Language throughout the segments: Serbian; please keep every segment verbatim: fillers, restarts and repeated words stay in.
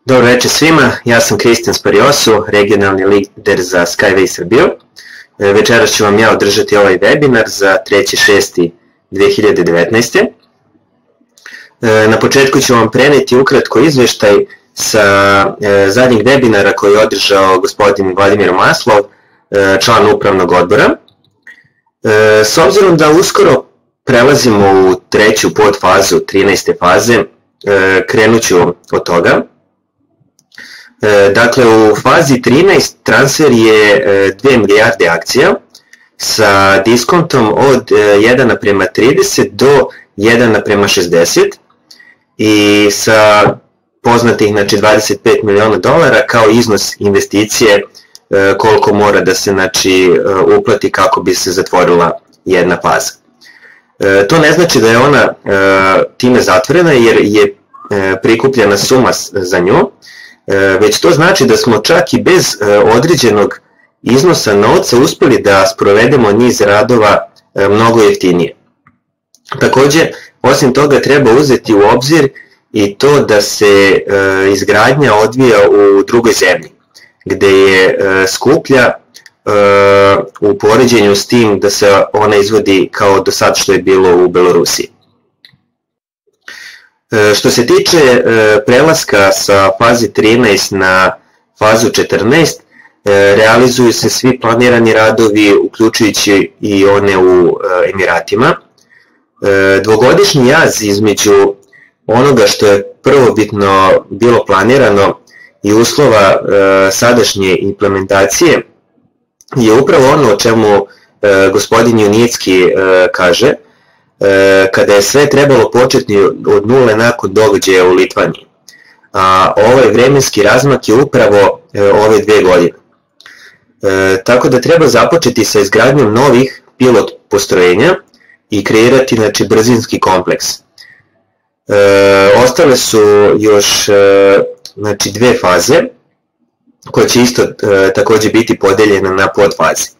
Dobro večer svima, ja sam Kristijan Spariosu, regionalni lider za Skyway Srbiju. Večeras ću vam ja održati ovaj webinar za treći šesti dve hiljade devetnaeste. Na početku ću vam preneti ukratko izveštaj sa zadnjeg webinara koji je održao gospodin Vladimir Maslov, član upravnog odbora. S obzirom da uskoro prelazimo u treću podfazu trinaeste faze, krenut ću od toga. Dakle, u fazi trinaest transfer je dve milijarde akcija sa diskontom od jedan naprema trideset do jedan naprema šezdeset i sa poznatih znači, dvadeset pet miliona dolara kao iznos investicije koliko mora da se znači, uplati kako bi se zatvorila jedna faza. To ne znači da je ona time zatvorena jer je prikupljena suma za nju, već to znači da smo čak i bez određenog iznosa novca uspeli da sprovedemo niz radova mnogo jeftinije. Takođe, osim toga treba uzeti u obzir i to da se izgradnja odvija u drugoj zemlji, gde je skuplja u poređenju s tim da se ona izvodi kao do sad što je bilo u Belorusiji. Što se tiče prelaska sa fazi trinaest na fazu četrnaest, realizuju se svi planirani radovi, uključujući i one u Emiratima. Dvogodišnji jaz između onoga što je prvobitno bilo planirano i uslova sadašnje implementacije je upravo ono o čemu gospodin Junicki kaže, kada je sve trebalo početi od nule nakon događaja u Litvaniji. A ovaj vremenski razmak je upravo ove dve godine. E, tako da treba započeti sa izgradnjom novih pilot postrojenja i kreirati znači, brzinski kompleks. E, ostale su još e, znači, dve faze koje će isto e, takođe biti podeljene na podfaze.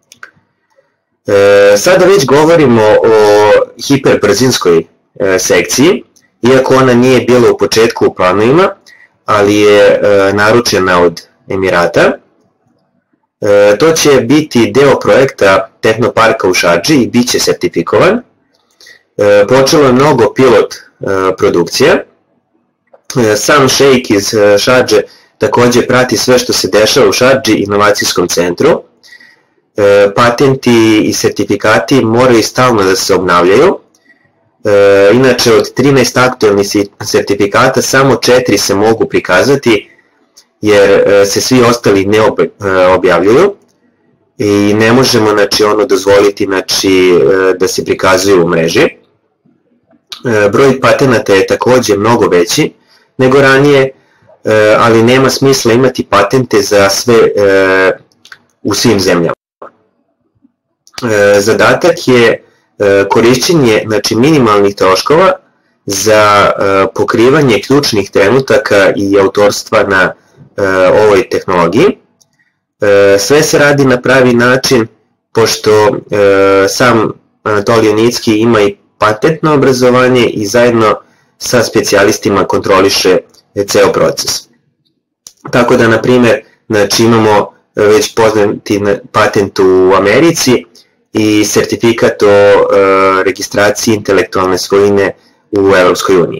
E, sada već govorimo o hiperbrzinskoj e, sekciji, iako ona nije bila u početku u planovima, ali je e, naručena od Emirata. E, to će biti deo projekta Tehnoparka u Šardži i bit će sertifikovan. E, počelo je mnogo pilot e, produkcija. E, sam šejk iz Šardže takođe prati sve što se dešava u Šardži inovacijskom centru. E, patenti i sertifikati moraju stalno da se obnavljaju. E, inače, od trinaest aktualnih sertifikata samo četiri se mogu prikazati jer e, se svi ostali ne ob, e, objavljuju i ne možemo znači, ono, dozvoliti znači, e, da se prikazuju u mreži. E, broj patenata je takođe mnogo veći nego ranije, e, ali nema smisla imati patente za sve e, u svim zemljama. Zadatak je korišćenje znači, minimalnih troškova za pokrivanje ključnih trenutaka i autorstva na ovoj tehnologiji. Sve se radi na pravi način, pošto sam Anatolij Junicki ima i patentno obrazovanje i zajedno sa specijalistima kontroliše ceo proces. Tako da, na primjer, znači, imamo već poznati patent u Americi i sertifikat o e, registraciji intelektualne svojine u Evropskoj uniji.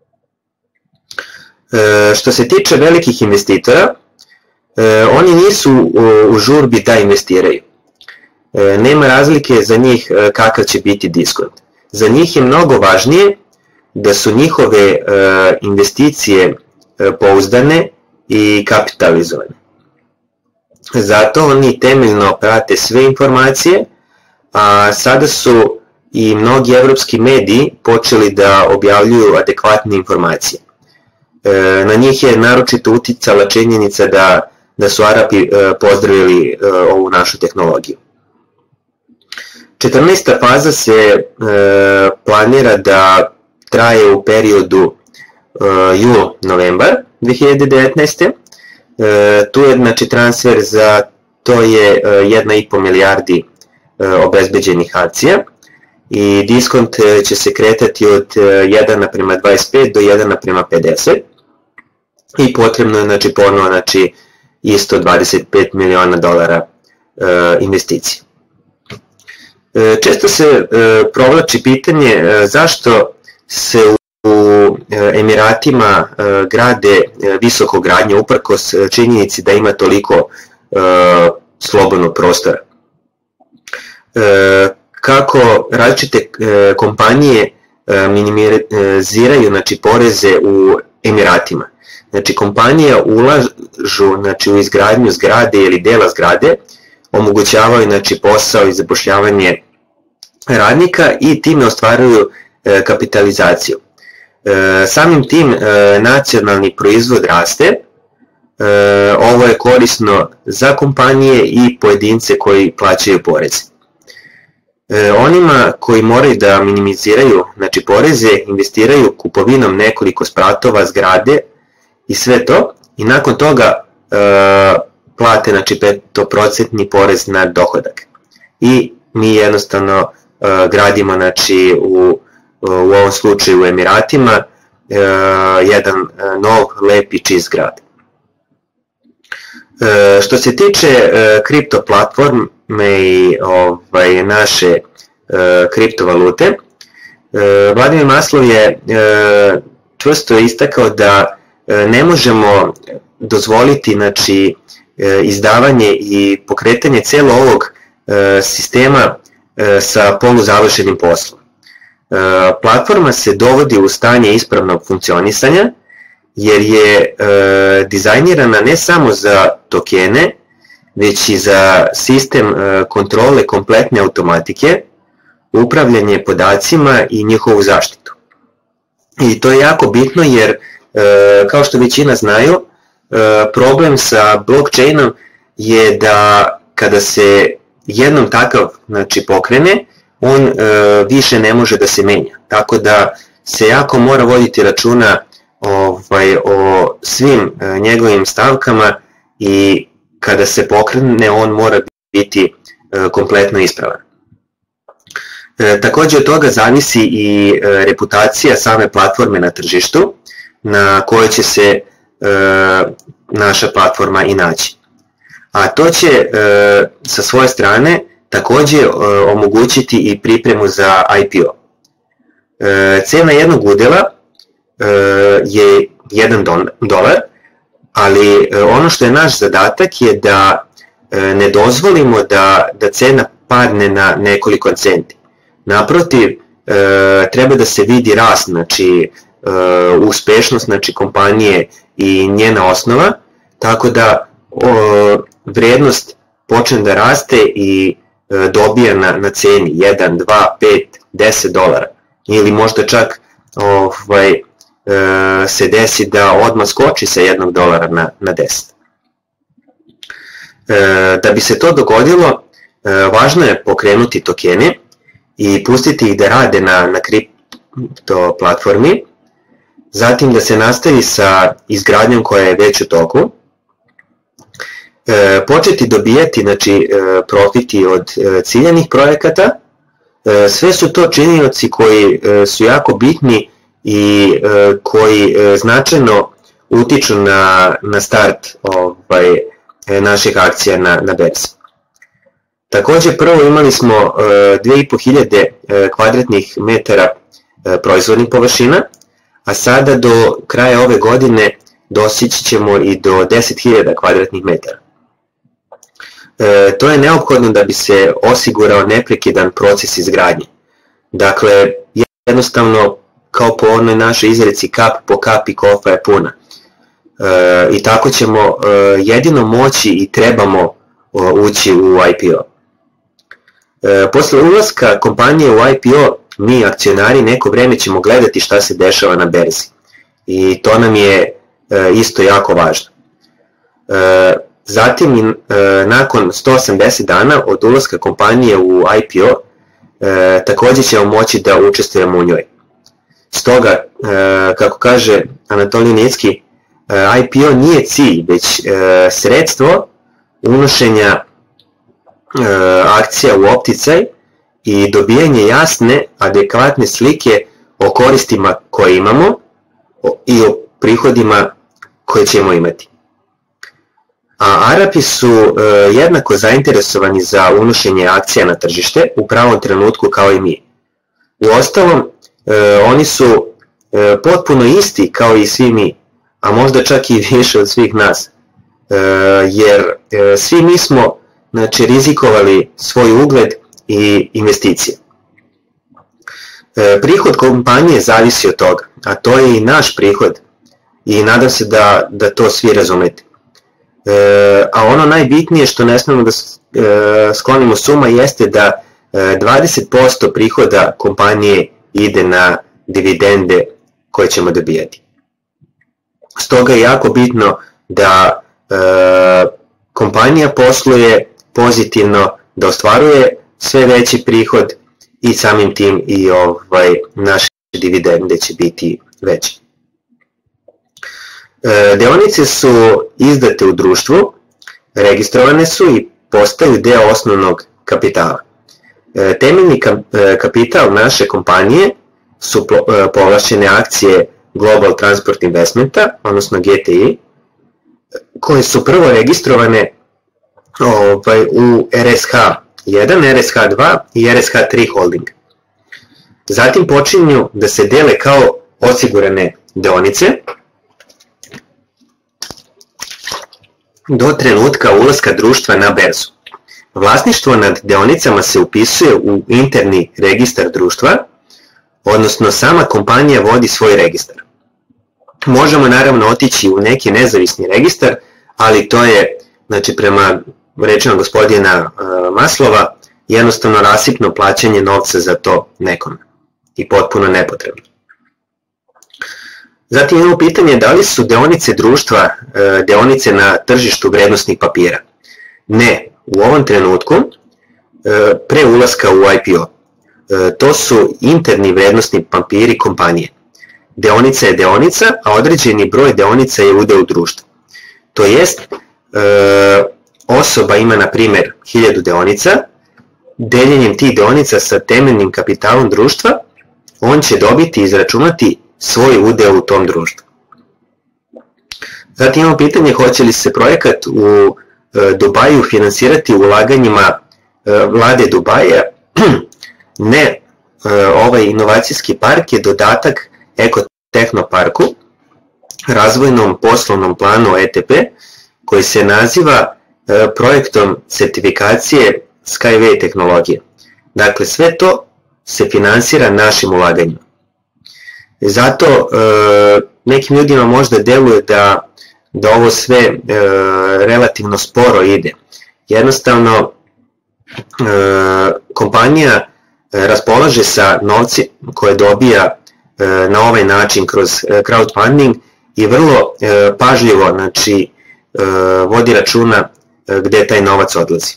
E, što se tiče velikih investitora, e, oni nisu u, u žurbi da investiraju. E, nema razlike za njih e, kakav će biti diskont. Za njih je mnogo važnije da su njihove e, investicije e, pouzdane i kapitalizovane. Zato oni temeljno prate sve informacije, a sada su i mnogi evropski mediji počeli da objavljuju adekvatne informacije. E, na njih je naročito uticala činjenica da, da su Arapi e, pozdravili e, ovu našu tehnologiju. četrnaesta faza se e, planira da traje u periodu e, jul-novembar dve hiljade devetnaeste. E, tu je znači, transfer za to je e, jedna i po milijardi obezbeđenih akcija i diskont će se kretati od jedan naprema dvadeset pet do jedan naprema pedeset. i potrebno je znači, ponovno znači, isto dvadeset pet miliona dolara e, investicije. E, često se e, provlači pitanje e, zašto se u, u Emiratima e, grade e, visokogradnje uprkos činjenici da ima toliko e, slobodnog prostora. E, kako različite e, kompanije e, minimiziraju znači, poreze u Emiratima. Znači, kompanije ulažu znači, u izgradnju zgrade ili dela zgrade, omogućavaju znači, posao i zapošljavanje radnika i time ostvaruju e, kapitalizaciju. E, samim tim e, nacionalni proizvod raste, e, ovo je korisno za kompanije i pojedince koji plaćaju poreze. E, onima koji moraju da minimiziraju znači, poreze, investiraju kupovinom nekoliko spratova, zgrade i sve to, i nakon toga e, plate znači, petoprocentni porez na dohodak. I mi jednostavno e, gradimo znači, u, u ovom slučaju u Emiratima e, jedan nov, lep i čist grad. E, što se tiče e, kripto platforme i ovaj, naše e, kriptovalute, e, Vladimir Maslov je e, čvrsto istakao da e, ne možemo dozvoliti znači, e, izdavanje i pokretanje celo ovog e, sistema e, sa poluzavršenim poslom. E, platforma se dovodi u stanje ispravnog funkcionisanja, jer je e, dizajnirana ne samo za tokene, već i za sistem e, kontrole kompletne automatike, upravljanje podacima i njihovu zaštitu. I to je jako bitno jer, e, kao što većina znaju, e, problem sa blockchainom je da kada se jednom takav znači, pokrene, on e, više ne može da se menja. Tako da se jako mora voditi računa Ovaj, o svim e, njegovim stavkama i kada se pokrene on mora biti e, kompletno ispravan. E, također od toga zavisi i e, reputacija same platforme na tržištu na kojoj će se e, naša platforma i naći. A to će e, sa svoje strane također e, omogućiti i pripremu za I P O. E, cena jednog udjela je jedan dolar, ali ono što je naš zadatak je da ne dozvolimo da, da cena padne na nekoliko centi. Naprotiv, treba da se vidi rast, znači uspešnost znači, kompanije i njena osnova, tako da vrednost počne da raste i dobija na, na ceni jedan, dva, pet, deset dolara ili možda čak ovaj, se desi da odmah skoči sa jednog dolara na, na deset. Da bi se to dogodilo, važno je pokrenuti tokene i pustiti ih da rade na, na kripto platformi, zatim da se nastavi sa izgradnjom koja je već u toku, početi dobijati znači, profiti od ciljanih projekata. Sve su to činioci koji su jako bitni i e, koji e, značajno utiču na, na start ovaj, naših akcija na, na berzi. Također prvo imali smo e, dve i po hiljade e, kvadratnih metara e, proizvodnih površina, a sada do kraja ove godine dostići ćemo i do deset hiljada kvadratnih metara. E, to je neophodno da bi se osigurao neprekidan proces izgradnje. Dakle, jednostavno kao po onoj našoj izreci kap po kapi kofa je puna. E, I tako ćemo e, jedino moći i trebamo o, ući u I P O. E, posle ulaska kompanije u I P O, mi akcionari neko vreme ćemo gledati šta se dešava na berzi. I to nam je e, isto jako važno. E, zatim, e, nakon sto osamdeset dana od ulaska kompanije u I P O, e, također ćemo moći da učestvujemo u njoj. Stoga, kako kaže Anatolij Nicki, I P O nije cilj, već sredstvo unošenja akcija u opticaj i dobijanje jasne, adekvatne slike o koristima koje imamo i o prihodima koje ćemo imati. A Arapi su jednako zainteresovani za unošenje akcija na tržište u pravom trenutku kao i mi. Uostalom, oni su potpuno isti kao i svi mi, a možda čak i više od svih nas, jer svi mi smo, znači, rizikovali svoj ugled i investicije. Prihod kompanije zavisi od toga, a to je i naš prihod i nadam se da, da to svi razumete. E, a ono najbitnije što ne smemo da e, sklonimo suma jeste da e, dvadeset posto prihoda kompanije ide na dividende koje ćemo dobijati. Stoga je jako bitno da e, kompanija posluje pozitivno, da ostvaruje sve veći prihod i samim tim i ovaj, naše dividende će biti veće. E, deonice su izdate u društvu, registrovane su i postaju deo osnovnog kapitala. E, temeljni kapital naše kompanije su po, e, povlašćene akcije Global Transport Investmenta, odnosno G T I, koje su prvo registrovane ovaj, u R S H jedan, R S H dva i R S H tri holding. Zatim počinju da se dele kao osigurane deonice do trenutka ulaska društva na berzu. Vlasništvo nad deonicama se upisuje u interni registar društva, odnosno sama kompanija vodi svoj registar. Možemo naravno otići u neki nezavisni registar, ali to je, znači, prema rečima gospodina Maslova, jednostavno rasipno plaćanje novca za to nekome i potpuno nepotrebno. Zatim imamo pitanje da li su deonice društva deonice na tržištu vrednosnih papira. Ne, u ovom trenutku, pre ulaska u I P O. To su interni vrednosni papiri kompanije. Deonica je deonica, a određeni broj deonica je udeo u društvu. To jest, osoba ima, na primjer, hiljadu deonica, deljenjem tih deonica sa temeljnim kapitalom društva, on će dobiti i izračunati svoj udeo u tom društvu. Zatim imamo pitanje hoće li se projekat u Dubaju finansirati ulaganjima vlade Dubaja. Ne, ovaj inovacijski park je dodatak Eko-Tehnoparku, razvojnom poslovnom planu E T P, koji se naziva projektom sertifikacije Skyway tehnologije. Dakle, sve to se finansira našim ulaganjima. Zato nekim ljudima možda deluje da, da ovo sve relativno sporo ide. Jednostavno, kompanija raspolaže sa novci koje dobija na ovaj način kroz crowdfunding i vrlo pažljivo, znači, vodi računa gde taj novac odlazi.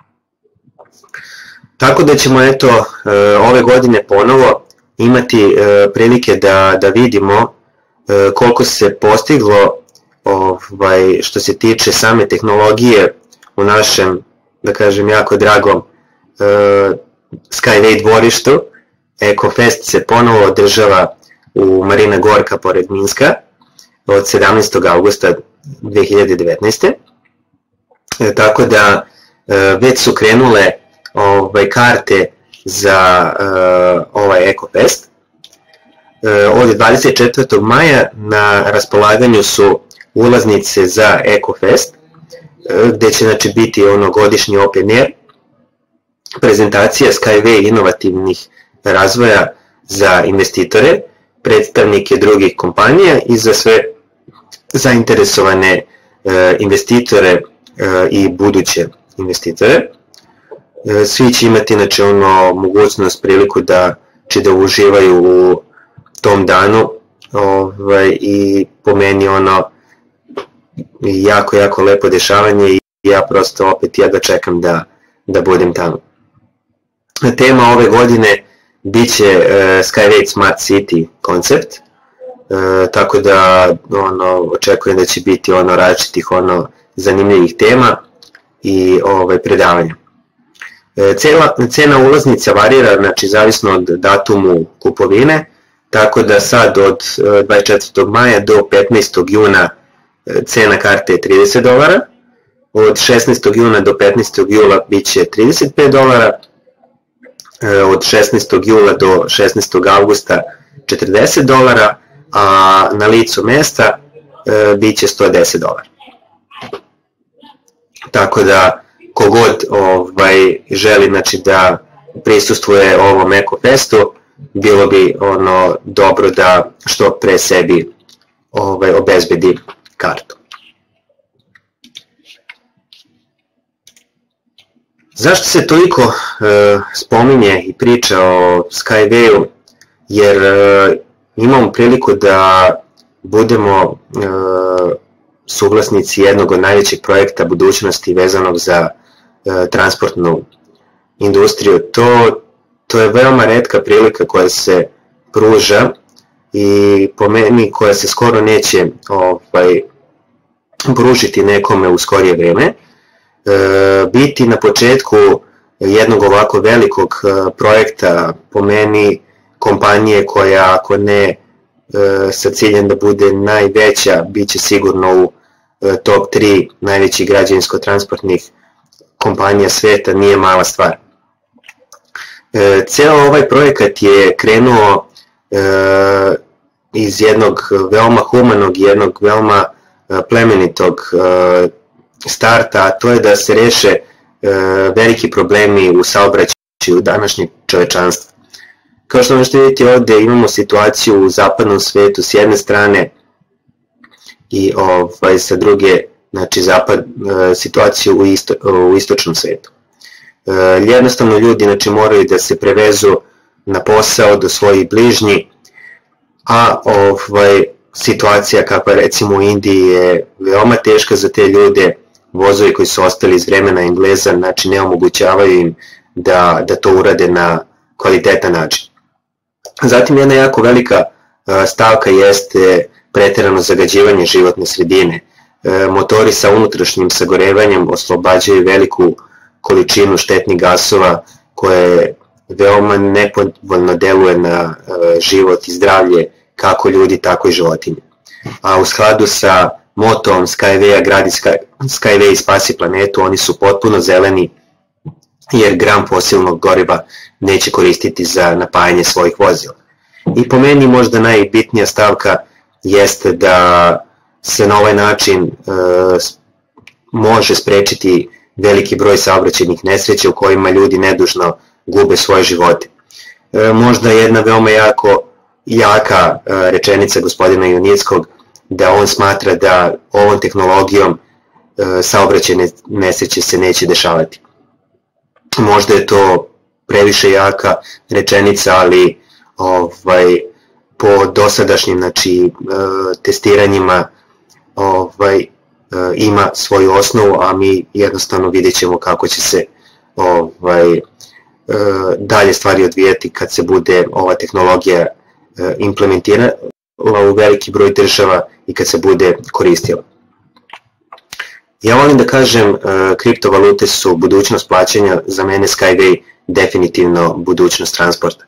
Tako da ćemo, eto, ove godine ponovo imati prilike da, da vidimo koliko se postiglo ovaj, što se tiče same tehnologije u našem, da kažem, jako dragom Skyway dvorištu. EcoFest se ponovo održava u Marina Gorka pored Minska od sedamnaestog avgusta dve hiljade devetnaeste. E, tako da e, već su krenule ovaj, karte za e, ovaj EcoFest. E, od dvadeset četvrtog maja na raspolaganju su ulaznice za EcoFest, e, gde će, znači, biti ono godišnji open air, prezentacija Skyway inovativnih razvoja za investitore, predstavnike drugih kompanija i za sve zainteresovane e, investitore e, i buduće investitore. E, svi će imati, znači, ono, mogućnost, priliku da će da uživaju u tom danu, ovaj, i po meni ono jako, jako lepo dešavanje i ja prosto opet ja da čekam da, da budem tamo. Tema ove godine biće uh, Skyway Smart City koncept, uh, tako da ono, očekujem da će biti ono različitih ono zanimljivih tema i ovaj, predavanja. Uh, cela, cena ulaznica varira, znači, zavisno od datumu kupovine, tako da sad od uh, dvadeset četvrtog maja do petnaestog juna cena karte je trideset dolara, od šesnaestog juna do petnaestog jula bit će trideset pet dolara, od šesnaestog jula do šesnaestog avgusta četrdeset dolara, a na licu mesta bit će sto deset dolara. Tako da kogod ovaj, želi znači, da prisustvuje ovom Ekofestu, bilo bi ono dobro da što pre sebi ovaj, obezbedi kartu. Zašto se toliko e, spominje i priča o Skywayu? Jer e, imamo priliku da budemo e, suvlasnici jednog od najvećih projekta budućnosti vezanog za e, transportnu industriju. To, to je veoma retka prilika koja se pruža i po meni koja se skoro neće ovaj, pružiti nekome u skorije vreme. E, biti na početku jednog ovako velikog e, projekta, po meni kompanije koja ako ne e, sa ciljem da bude najveća, bit će sigurno u e, top tri najvećih građevinsko-transportnih kompanija sveta, nije mala stvar. E, ceo ovaj projekat je krenuo e, iz jednog veoma humanog i jednog veoma e, plemenitog e, starta, a to je da se reše e, veliki problemi u saobraćaju današnjeg čovečanstva. Kao što možete vidjeti ovde imamo situaciju u zapadnom svetu s jedne strane i ovaj, sa druge, znači zapad, e, situaciju u, isto, u istočnom svetu. E, jednostavno ljudi znači, moraju da se prevezu na posao do svojih bližnji, a ovaj, situacija kakva recimo u Indiji je veoma teška za te ljude, vozovi koji su ostali iz vremena Engleza, znači ne omogućavaju im da, da to urade na kvalitetan način. Zatim jedna jako velika stavka jeste preterano zagađivanje životne sredine. E, motori sa unutrašnjim sagorevanjem oslobađaju veliku količinu štetnih gasova koje veoma nepovoljno deluje na e, život i zdravlje kako ljudi, tako i životinje. A u skladu sa motom Skywaya, gradi Sky, Skyway spasi planetu, oni su potpuno zeleni jer gram fosilnog goriva neće koristiti za napajanje svojih vozila. I po meni možda najbitnija stavka jeste da se na ovaj način e, može sprečiti veliki broj saobraćajnih nesreća u kojima ljudi nedužno gube svoje živote. E, možda jedna veoma jako jaka e, rečenica gospodina Junickog, da on smatra da ovom tehnologijom e, saobraćajne nesreće se neće dešavati. Možda je to previše jaka rečenica, ali ovaj, po dosadašnjim znači, testiranjima ovaj, ima svoju osnovu, a mi jednostavno vidjet ćemo kako će se ovaj, dalje stvari odvijati kad se bude ova tehnologija implementirala u veliki broj država i kad se bude koristila. Ja volim da kažem, kriptovalute su budućnost plaćanja, za mene Skyway definitivno budućnost transporta.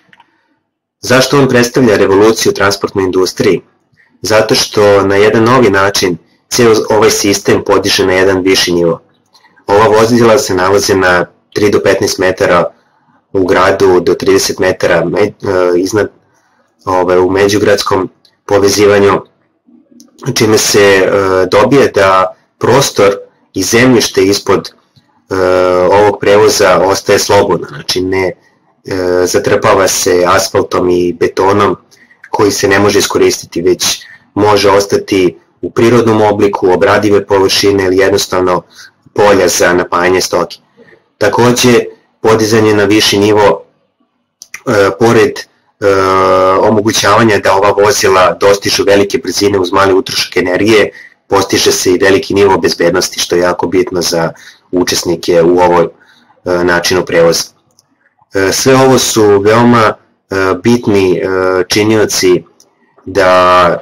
Zašto on predstavlja revoluciju u transportnoj industriji? Zato što na jedan novi način cijel ovaj sistem podiže na jedan viši nivo. Ova vozila se nalaze na tri do petnaest metara u gradu, do trideset metara iznad ovaj, u međugradskom povezivanju, čime se dobije da prostor i zemljište ispod ovog prevoza ostaje slobodno, znači ne zatrpava se asfaltom i betonom koji se ne može iskoristiti, već može ostati u prirodnom obliku, obradive površine ili jednostavno polja za napajanje stoke. Takođe, podizanje na viši nivo, e, pored e, omogućavanja da ova vozila dostižu velike brzine uz mali utrošak energije, postiže se i veliki nivo bezbednosti, što je jako bitno za učesnike u ovoj e, načinu prevoza. Sve ovo su veoma bitni činioci da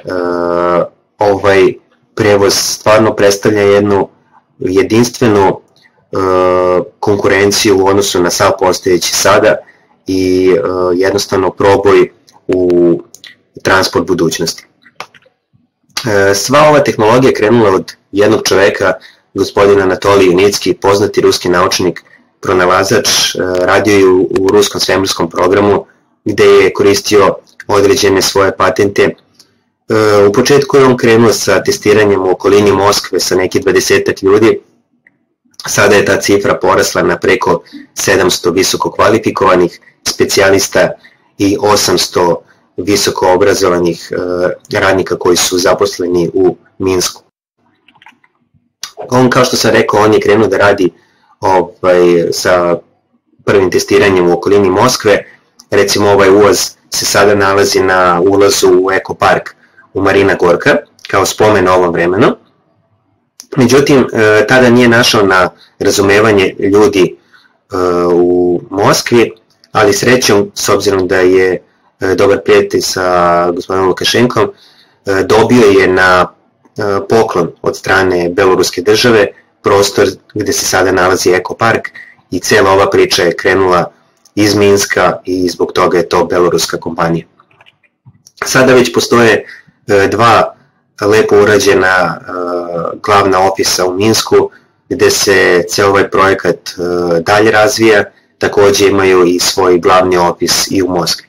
ovaj prevoz stvarno predstavlja jednu jedinstvenu konkurenciju u odnosu na sav postojeći sada i jednostavno proboj u transport budućnosti. Sva ova tehnologija krenula od jednog čoveka, gospodina Anatolij Junicki, poznati ruski naučnik, pronalazač, radio je u, u ruskom svemirskom programu gde je koristio određene svoje patente. U početku je on krenuo sa testiranjem u okolini Moskve sa neki dvadesetak ljudi. Sada je ta cifra porasla na preko sedamsto visoko kvalifikovanih specijalista i osamsto visoko obrazovanih radnika koji su zaposleni u Minsku. On, kao što sam rekao, on je krenuo da radi ovaj, sa prvim testiranjem u okolini Moskve. Recimo ovaj ulaz se sada nalazi na ulazu u ekopark u Marina Gorka, kao spomen ovom vremenu. Međutim, tada nije našao na razumevanje ljudi u Moskvi, ali srećom, s obzirom da je dobar prijatelj sa gospodinom Lukašenkom, dobio je na poklon od strane beloruske države prostor gde se sada nalazi ekopark i cela ova priča je krenula iz Minska i zbog toga je to beloruska kompanija. Sada već postoje dva lepo urađena glavna ofisa u Minsku gde se ceo ovaj projekat dalje razvija, takođe imaju i svoj glavni ofis i u Moskvi.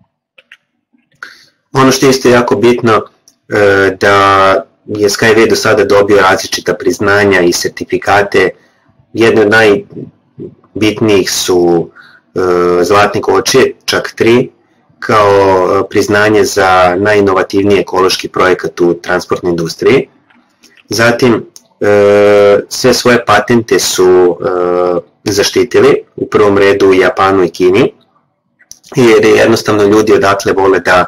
Ono što je isto jako bitno da je Skyway do sada dobio različita priznanja i sertifikate. Jedne od najbitnijih su Zlatni kočije, čak tri, kao priznanje za najinovativniji ekološki projekat u transportnoj industriji. Zatim, sve svoje patente su zaštitili, u prvom redu u Japanu i Kini, jer jednostavno ljudi odatle vole da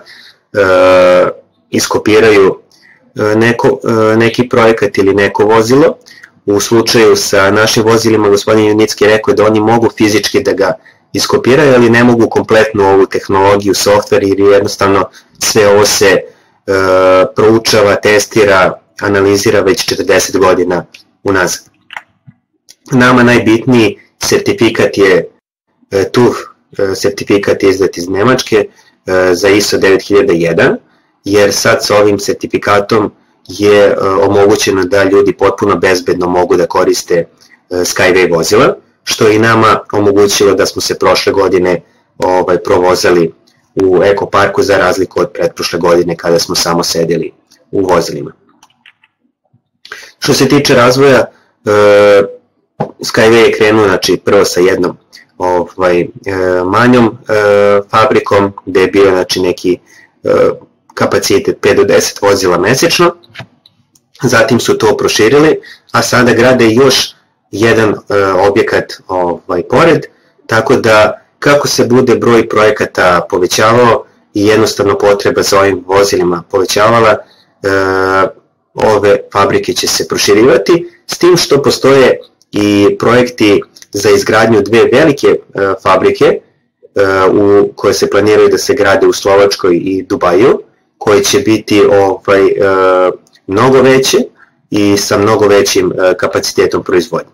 iskopiraju neko, neki projekat ili neko vozilo. U slučaju sa našim vozilima, gospodin Junicki je rekao da oni mogu fizički da ga iskopiraju, ali ne mogu kompletnu ovu tehnologiju, softver, jer jednostavno sve ovo se e, proučava, testira, analizira već četrdeset godina unazad. Nama najbitniji sertifikat je e, T U F, e, sertifikat je izdat iz Nemačke e, za I S O devet hiljada jedan, jer sad sa ovim sertifikatom je e, omogućeno da ljudi potpuno bezbedno mogu da koriste e, Skyway vozila, što je i nama omogućilo da smo se prošle godine ovaj, provozali u ekoparku za razliku od pretprošle godine kada smo samo sedeli u vozilima. Što se tiče razvoja, e, Skyway je krenuo znači, prvo sa jednom ovaj, e, manjom e, fabrikom gde je bio znači, neki e, kapacitet pet do deset vozila mesečno, zatim su to proširili, a sada grade još jedan e, objekat ovaj, pored, tako da kako se bude broj projekata povećavao i jednostavno potreba za ovim vozilima povećavala, e, ove fabrike će se proširivati, s tim što postoje i projekti za izgradnju dve velike e, fabrike e, u, koje se planiraju da se grade u Slovačkoj i Dubaju, koje će biti ovaj, e, mnogo veće i sa mnogo većim e, kapacitetom proizvodnje.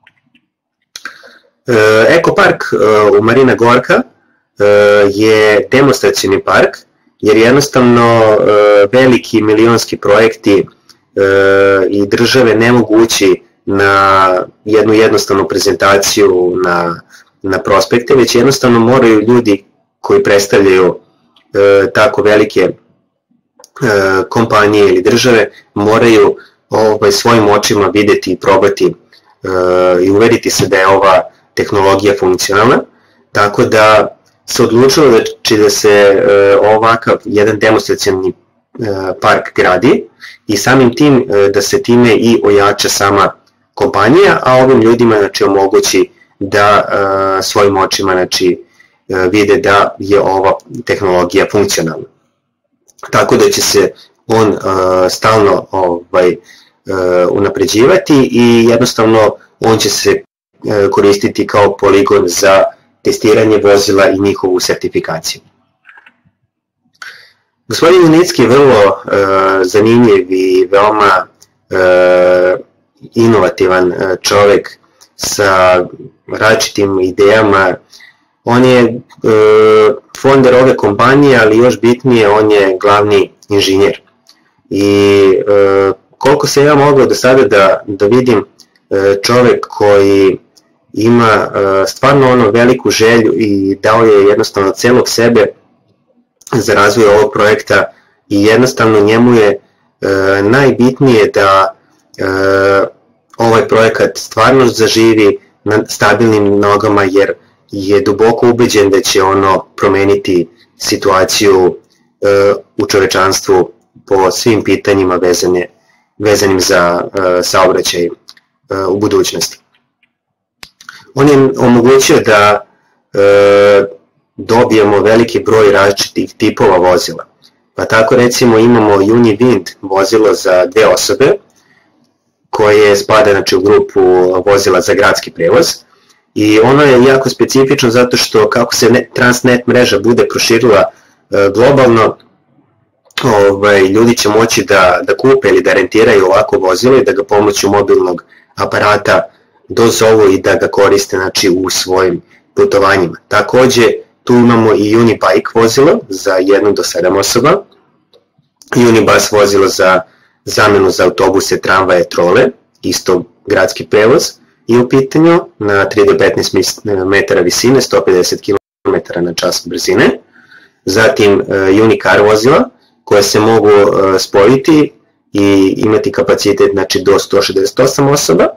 Ekopark u Marina Gorka je demonstracijni park, jer jednostavno veliki milionski projekti i države ne mogu ući na jednu jednostavnu prezentaciju na, na prospekte, već jednostavno moraju ljudi koji predstavljaju tako velike kompanije ili države, moraju ovaj, svojim očima videti i probati i uveriti se da je ova tehnologija funkcionalna, tako da se odlučilo da će da se e, ovakav jedan demonstracioni e, park gradi i samim tim e, da se time i ojača sama kompanija, a ovim ljudima znači, omogući da e, svojim očima znači, e, vide da je ova tehnologija funkcionalna. Tako da će se on e, stalno ovaj, e, unapređivati i jednostavno on će se koristiti kao poligon za testiranje vozila i njihovu sertifikaciju. Gospodin Junicki je vrlo e, zanimljiv i veoma e, inovativan čovek sa različitim idejama. On je e, founder ove kompanije, ali još bitnije, on je glavni inženjer. i e, koliko se ja mogao do sada da, da vidim e, čovek koji ima e, stvarno ono veliku želju i dao je jednostavno celog sebe za razvoj ovog projekta i jednostavno njemu je e, najbitnije da e, ovaj projekat stvarno zaživi na stabilnim nogama, jer je duboko ubeđen da će ono promeniti situaciju e, u čovečanstvu po svim pitanjima vezane, vezanim za e, saobraćaj e, u budućnosti. On je omogućio da e, dobijemo veliki broj različitih tipova vozila. Pa tako recimo imamo Univind vozilo za dve osobe, koje spada znači, u grupu vozila za gradski prevoz, i ono je jako specifično zato što kako se net, Transnet mreža bude proširila e, globalno, ovaj, ljudi će moći da, da kupe ili da rentiraju ovako vozilo i da ga pomoću mobilnog aparata dozovu i da ga koriste znači, u svojim putovanjima. Takođe, tu imamo i Unibike vozilo za jednu do sedam osoba, Unibus vozilo za zamenu za autobuse, tramvaje, trole, isto gradski prevoz, i u pitanju na tri do petnaest metara visine, sto pedeset kilometara na čas brzine. Zatim Unicar vozila koje se mogu spojiti i imati kapacitet znači, do sto šezdeset osam osoba.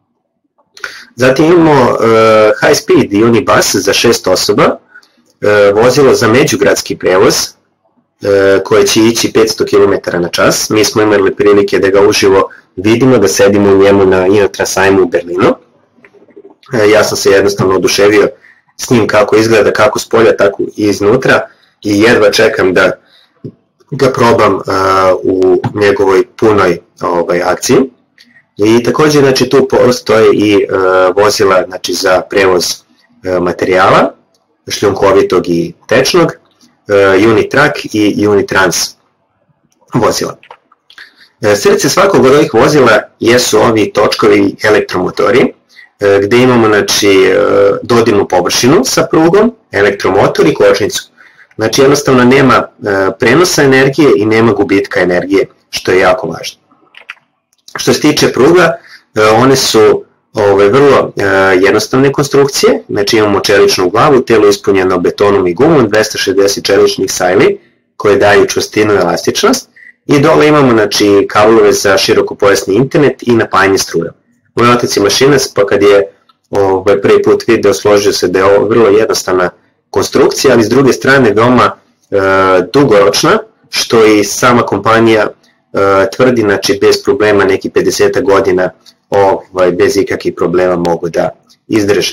Zatim imamo uh, High Speed Unibus za šest osoba, uh, vozilo za međugradski prevoz uh, koje će ići petsto kilometara na čas. Mi smo imali prilike da ga uživo vidimo, da sedimo u njemu na Innotrans-sajmu u Berlinu. Uh, ja sam se jednostavno oduševio s njim kako izgleda, kako s polja, tako i iznutra, i jedva čekam da ga probam uh, u njegovoj punoj ovaj, akciji. I takođe znači, tu postoje i e, vozila znači, za prevoz e, materijala, šljunkovitog i tečnog, e, Unitrack i Unitrans vozila. E, srce svakog od ovih vozila jesu ovi točkovi elektromotori, e, gde imamo znači, e, dodirnu površinu sa prugom, elektromotor i kočnicu. Znači jednostavno nema e, prenosa energije i nema gubitka energije, što je jako važno. Što se tiče pruga, one su ove, vrlo e, jednostavne konstrukcije, znači imamo čeličnu glavu, telo ispunjeno betonom i gumom, dvesta šezdeset čeličnih sajli koje daju čvrstinu i elastičnost, i dole imamo znači, kablove za širokopojasni internet i napajanje struje. Moj otac je mašinac, pa kad je ove, prvi put video, složio se da je ovo vrlo jednostavna konstrukcija, ali s druge strane veoma e, dugoročna, što i sama kompanija tvrdi, znači bez problema neki pedeset godina ovaj, bez ikakvih problema mogu da izdrže.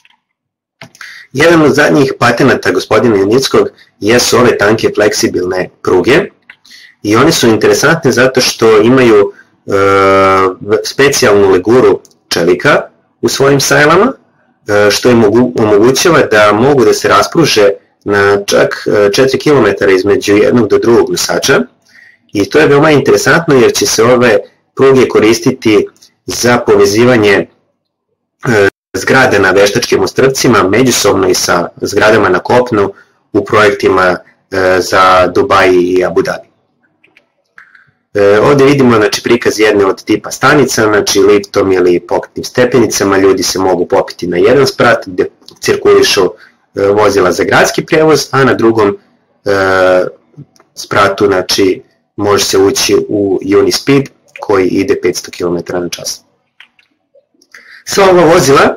Jedan od zadnjih patenata gospodina Junickog jesu ove tanke fleksibilne pruge, i one su interesantne zato što imaju e, specijalnu leguru čelika u svojim sajlama, e, što im omogućava da mogu da se raspruže na čak četiri kilometra između jednog do drugog nosača. I to je veoma interesantno jer će se ove pruge koristiti za povezivanje e, zgrada na veštačkim ostrvcima međusobno i sa zgradama na kopnu u projektima e, za Dubaj i Abu Dhabi. E, ovdje vidimo znači, prikaz jedne od tipa stanica, znači liftom ili pokretnim stepenicama ljudi se mogu popiti na jedan sprat gde cirkulišu e, vozila za gradski prevoz, a na drugom e, spratu znači, može se ući u Unispeed koji ide petsto kilometara na čas. Sva ova vozila,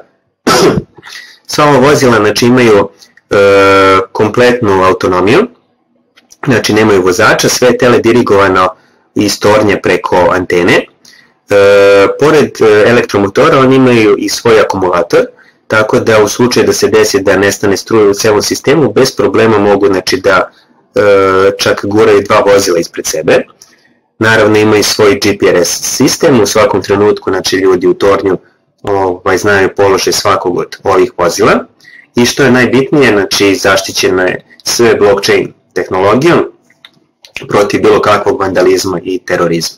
sva ova vozila znači, imaju e, kompletnu autonomiju, znači nemaju vozača, sve je teledirigovano iz tornje preko antene. E, pored elektromotora oni imaju i svoj akumulator, tako da u slučaju da se desi da nestane struje u celom sistemu, bez problema mogu znači, da čak guraju dva vozila ispred sebe. Naravno imaju svoj G P R S sistem, u svakom trenutku znači, ljudi u tornju ovaj, znaju položaj svakog od ovih vozila, i što je najbitnije, znači, zaštićeno je sve blockchain tehnologijom protiv bilo kakvog vandalizma i terorizma.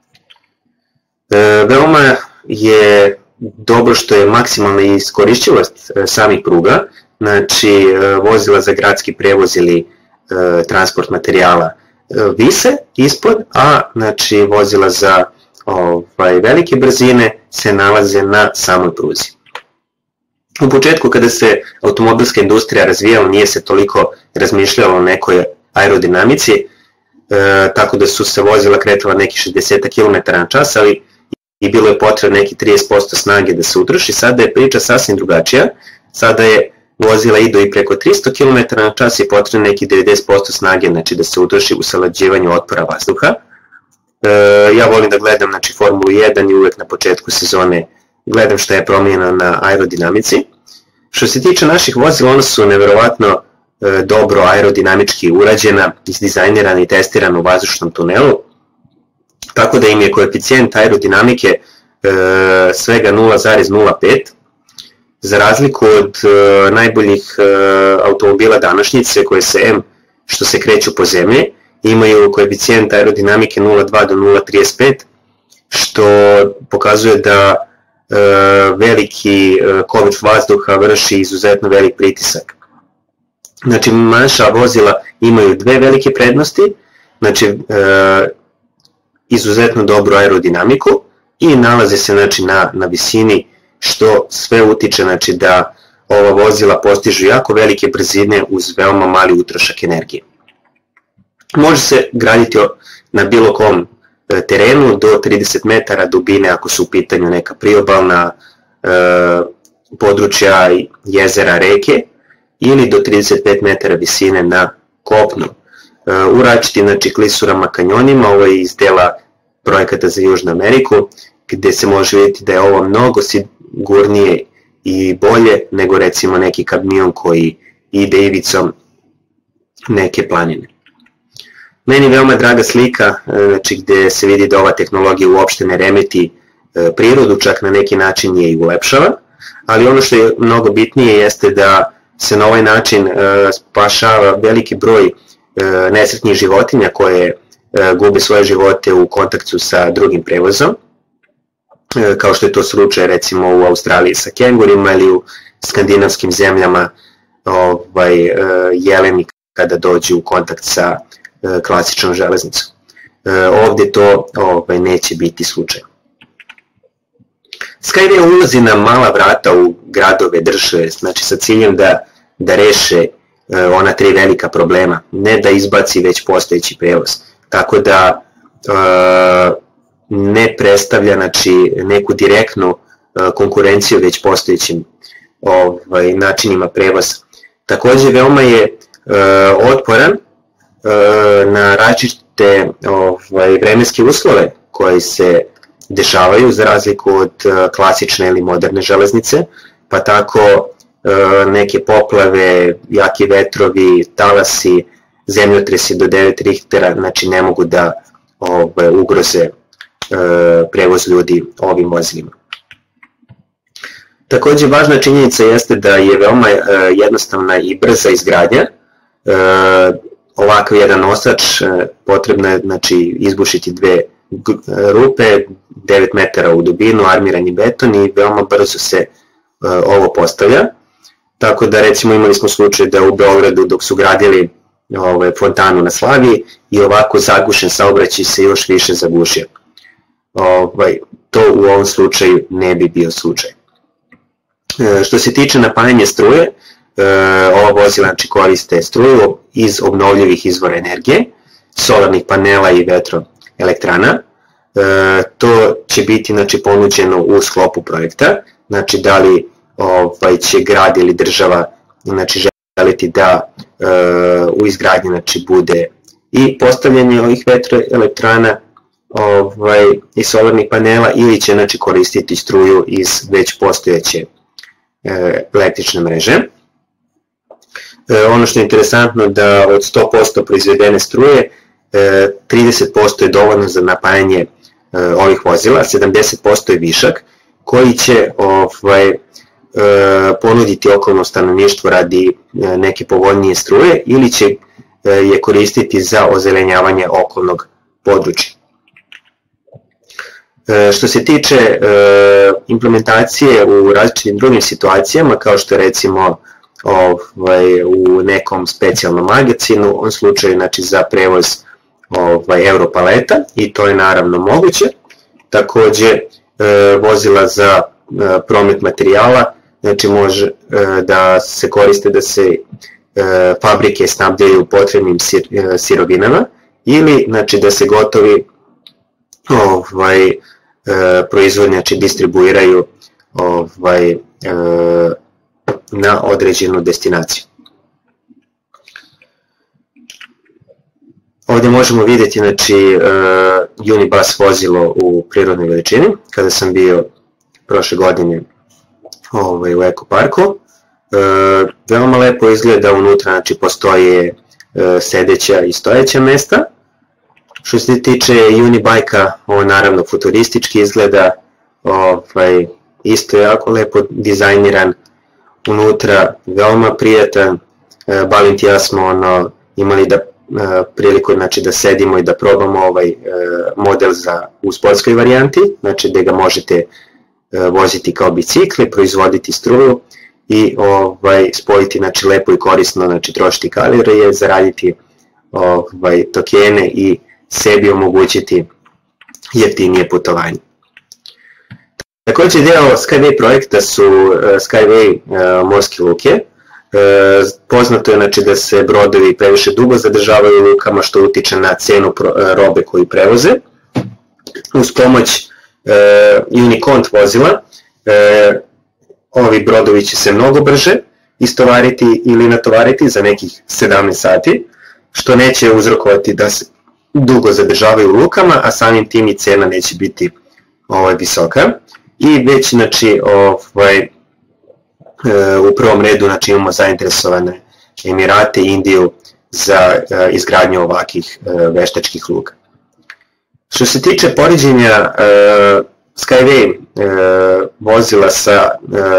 E, veoma je dobro što je maksimalna iskorišćivost samih pruga, znači vozila za gradski prevoz ili transport materijala vise ispod, a znači vozila za ovaj, velike brzine se nalaze na samoj pruzi. U početku kada se automobilska industrija razvijala nije se toliko razmišljalo o nekoj aerodinamici, e, tako da su se vozila kretala neki šezdeset kilometara na čas, ali i bilo je potrebno neki trideset posto snage da se utroši. Sada je priča sasvim drugačija, sada je vozila idu i preko tristo kilometara na čas i potrebno neki devedeset posto snage, znači da se utroši u savlađivanju otpora vazduha. E, ja volim da gledam znači, Formulu jedan i uvek na početku sezone gledam šta je promijenjeno na aerodinamici. Što se tiče naših vozila, ona su neverovatno e, dobro aerodinamički urađena, izdizajnirana i testirana u vazdušnom tunelu, tako da im je koeficijent aerodinamike e, svega nula zarez nula pet, za razliku od e, najboljih e, automobila današnjice koje se M što se kreću po zemlji, imaju koeficijent aerodinamike nula zarez dva do nula zarez trideset pet, što pokazuje da e, veliki e, kovač vazduha vrši izuzetno velik pritisak. Znači, naša vozila imaju dve velike prednosti, znači e, izuzetno dobru aerodinamiku i nalaze se znači, na, na visini, što sve utiče znači, da ova vozila postižu jako velike brzine uz veoma mali utrošak energije. Može se graditi na bilo kom terenu do trideset metara dubine ako su u pitanju neka priobalna e, područja, jezera, reke, ili do trideset pet metara visine na kopnu. E, u različitim znači, klisurama, kanjonima, ovo je iz dela projekata za Južnu Ameriku, gde se može vidjeti da je ovo mnogo sigurnije i bolje nego recimo neki kamion koji ide ivicom neke planine. Meni je veoma draga slika znači, gde se vidi da ova tehnologija uopšte ne remeti prirodu, čak na neki način je i ulepšava, ali ono što je mnogo bitnije jeste da se na ovaj način spašava veliki broj nesretnih životinja koje gube svoje živote u kontaktu sa drugim prevozom, kao što je to slučaj recimo u Australiji sa kengurima ili u skandinavskim zemljama ovaj, jeleni kada dođu u kontakt sa klasičnom železnicom. Ovdje to ovaj, neće biti slučaj. Skyway ulazi na mala vrata u gradove, države, znači sa ciljem da, da reše ona tri velika problema, ne da izbaci već postojeći prevoz. Tako da ne predstavlja znači, neku direktnu konkurenciju već postojećim ovaj, načinima prevoza. Također veoma je otporan na različite ovaj, vremenske uslove koji se dešavaju za razliku od klasične ili moderne železnice, pa tako neke poplave, jaki vetrovi, talasi, zemljotresi do devet rihtera, znači ne mogu da ovaj, ugroze prevoz ljudi ovim vozilima. Također važna činjenica jeste da je veoma jednostavna i brza izgradnja. Ovakav jedan nosač potrebno je znači, izbušiti dve rupe, devet metara u dubinu, armirani beton i veoma brzo se ovo postavlja. Tako da recimo imali smo slučaj da u Beogradu dok su gradili ovaj, fontanu na Slaviji i ovako zagušen saobraćaj se još više zagušio. Ovaj, to u ovom slučaju ne bi bio slučaj. E, što se tiče napajanja struje, e, ova vozila znači, koriste struju iz obnovljivih izvora energije, solarnih panela i vetroelektrana. E, to će biti znači, ponuđeno u sklopu projekta, znači da li ovaj, će grad ili država znači, želiti da e, u izgradnji znači, bude i postavljanje ovih vetroelektrana ovaj, i solarnih panela ili će znači, koristiti struju iz već postojeće e, električne mreže. E, ono što je interesantno da od sto posto proizvedene struje e, trideset posto je dovoljno za napajanje e, ovih vozila, sedamdeset posto je višak koji će ovaj, e, ponuditi okolno stanovništvo radi e, neke povoljnije struje ili će e, je koristiti za ozelenjavanje okolnog područja. Što se tiče e, implementacije u različitim drugim situacijama, kao što je recimo ovaj, u nekom specijalnom magazinu, u ovom slučaju znači, za prevoz ovaj, euro paleta i to je naravno moguće. Takođe e, vozila za e, promet materijala, znači može e, da se koriste da se e, fabrike snabdjaju potrebnim sir, e, sirovinama ili znači da se gotovi ovaj, e, proizvodnje znači, distribuiraju ovaj, e, na određenu destinaciju. Ovdje možemo vidjeti znači, uh, Unibus vozilo u prirodnoj veličini, kada sam bio prošle godine ovaj, u ekoparku. Uh, veoma lepo izgleda, unutra znači, postoje uh, sedeća i stojeća mesta. Što se tiče Unibike-a, ovo naravno futuristički izgleda, ovaj, isto jako lepo dizajniran, unutra veoma prijatan. Uh, Balint i ja smo ono, imali da priliku znači, da sedimo i da probamo ovaj e, model za, u sportskoj varijanti, znači gde ga možete e, voziti kao bicikli, proizvoditi struju i ovaj, spojiti znači, lepo i korisno, znači trošiti kalorije, zaraditi ovaj, tokene i sebi omogućiti jeftinije putovanje. Također deo Skyway projekta su uh, Skyway uh, morske luke. E, poznato je znači, da se brodovi previše dugo zadržavaju u lukama, što utiče na cenu pro, robe koju prevoze. Uz pomoć e, Unicont vozila e, ovi brodovi će se mnogo brže istovariti ili natovariti za nekih sedamnaest sati, što neće uzrokovati da se dugo zadržavaju u lukama, a samim tim i cena neće biti ovaj, visoka. I već znači, ovaj, u prvom redu znači, imamo zainteresovane Emirate i Indiju za izgradnju ovakih veštačkih luka. Što se tiče poređenja Skyway vozila sa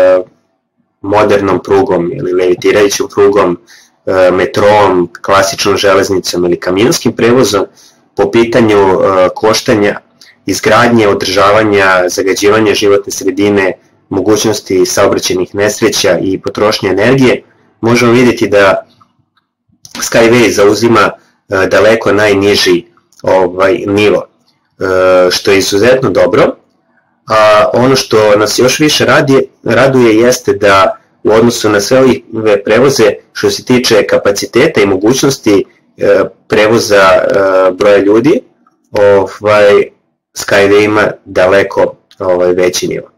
modernom prugom ili levitirajućom prugom, metrom, klasičnom železnicom ili kamionskim prevozom, po pitanju koštanja, izgradnje, održavanja, zagađivanja životne sredine, mogućnosti saobraćajnih nesreća i potrošnje energije, možemo vidjeti da Skyway zauzima daleko najniži ovaj, nivo, što je izuzetno dobro. A ono što nas još više radi, raduje jeste da u odnosu na sve ove prevoze, što se tiče kapaciteta i mogućnosti prevoza broja ljudi, ovaj, Skyway ima daleko ovaj, veći nivo.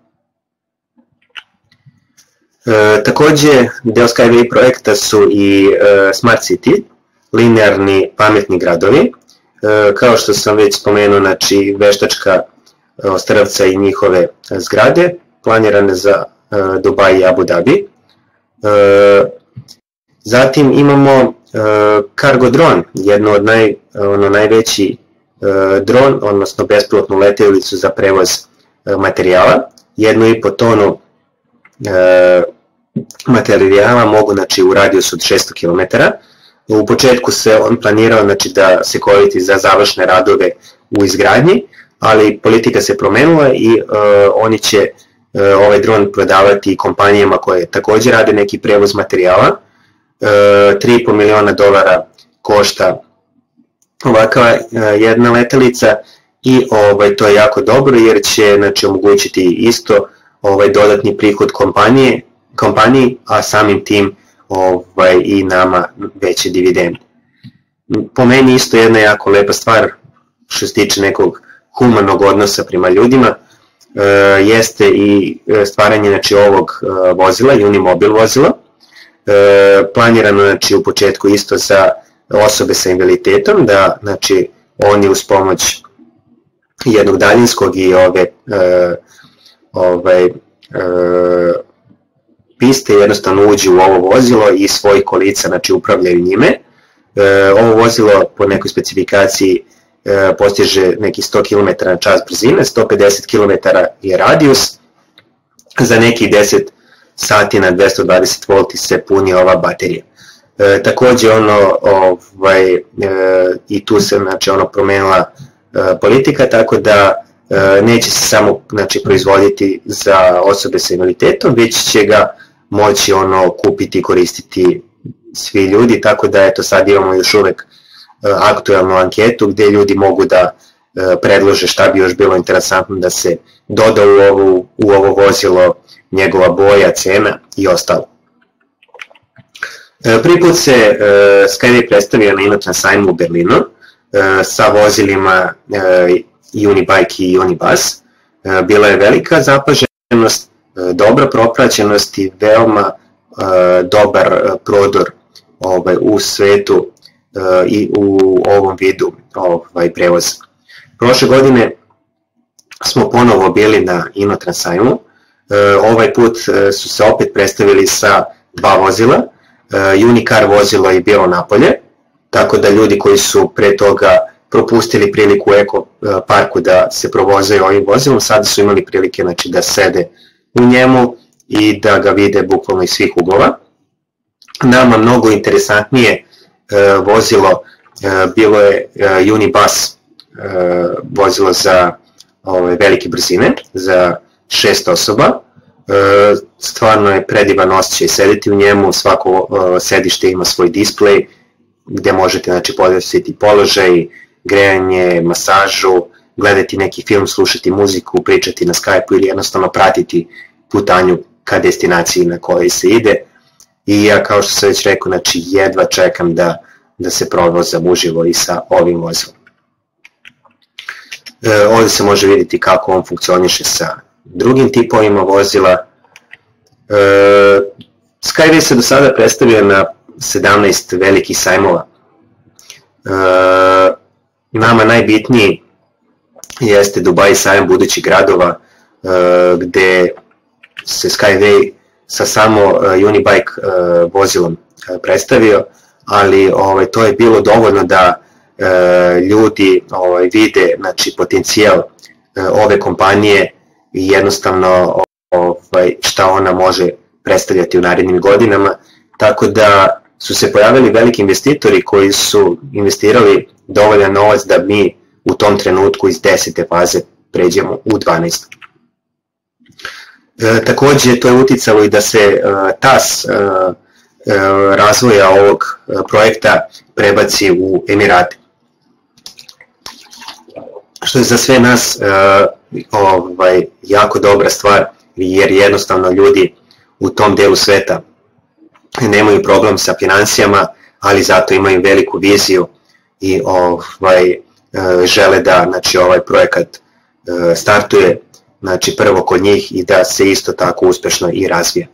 E, takođe, deo Skyway projekta su i e, Smart City, linearni pametni gradovi. E, kao što sam već spomenuo, znači veštačka ostrvca i njihove zgrade, planirane za e, Dubaj i Abu Dhabi. E, zatim imamo e, Cargo Drone, jedno od naj, ono, najveći e, dron, odnosno bespilotnu letelicu za prevoz e, materijala, jednu i po tonu E, materijala mogu znači, u radijusu od šesto kilometara. U početku se on planirao znači, da se koristi za završne radove u izgradnji, ali politika se promenula i e, oni će e, ovaj dron prodavati kompanijama koje također rade neki prevoz materijala. E, tri i po miliona dolara košta ovakva e, jedna letelica i ovaj, to je jako dobro jer će znači, omogućiti isto ovaj dodatni prihod kompanije, kompaniji, a samim tim ovaj, i nama veće dividende. Po meni isto jedna jako lepa stvar što se tiče nekog humanog odnosa prema ljudima e, jeste i stvaranje znači, ovog e, vozila, Unimobil vozila. E, planirano znači, u početku isto za osobe sa invaliditetom, da znači, oni uz pomoć jednog daljinskog i ove e, ovaj, e, piste jednostavno uđu u ovo vozilo i svoj kolica znači, upravljaju njime. E, ovo vozilo po nekoj specifikaciji e, postiže neki sto kilometara na čas brzine, sto pedeset kilometara je radijus, za nekih deset sati na dvesta dvadeset volti se puni ova baterija. E, takođe ono, ovaj, e, i tu se znači, ono promenila e, politika, tako da neće se samo znači, proizvoditi za osobe sa invaliditetom, već će ga moći ono kupiti i koristiti svi ljudi, tako da eto sad imamo još uvek aktualnu anketu gdje ljudi mogu da predlože šta bi još bilo interesantno da se doda u ovo, u ovo vozilo, njegova boja, cena i ostalo. Prvi put se Skyway predstavio na Inotrans sajmu u Berlinu sa vozilima Unibike i Unibus. Bila je velika zapaženost, dobra propraćenost i veoma dobar prodor u svetu i u ovom vidu prevoza. Prošle godine smo ponovo bili na Inotrans sajmu. Ovaj put su se opet predstavili sa dva vozila. Unicar vozilo je bilo napolje, tako da ljudi koji su pre toga propustili priliku u Eko parku da se provozaju ovim vozilom, sada su imali prilike znači, da sede u njemu i da ga vide bukvalno iz svih uglova. Nama mnogo interesantnije vozilo bilo je Unibus, vozilo za ove, velike brzine, za šest osoba. Stvarno je predivan osjećaj sedeti u njemu, svako sedište ima svoj displej gde možete znači, podesiti položaj, grejanje, masažu, gledati neki film, slušati muziku, pričati na Skype-u ili jednostavno pratiti putanju ka destinaciji na kojoj se ide. I ja kao što sam već rekao, znači jedva čekam da, da se provozam uživo i sa ovim vozilom. E, ovdje se može vidjeti kako on funkcioniše sa drugim tipovima vozila. E, Skyway se do sada predstavio na sedamnaest velikih sajmova. E, nama najbitniji jeste Dubai sajam budućih gradova, e, gde se Skyway sa samo Unibike uh, vozilom uh, predstavio, ali ovaj, to je bilo dovoljno da uh, ljudi ovaj, vide znači, potencijal uh, ove kompanije i jednostavno ovaj, šta ona može predstavljati u narednim godinama, tako da su se pojavili veliki investitori koji su investirali dovoljan novac da mi u tom trenutku iz desete faze pređemo u dvanaestu. E, takođe to je uticalo i da se e, tas e, e, razvoja ovog projekta prebaci u Emirate. Što je za sve nas e, ovaj, jako dobra stvar, jer jednostavno ljudi u tom delu sveta nemaju problem sa financijama, ali zato imaju veliku viziju i ovaj, e, žele da znači, ovaj projekat e, startuje znači prvo kod njih i da se isto tako uspešno i razvije.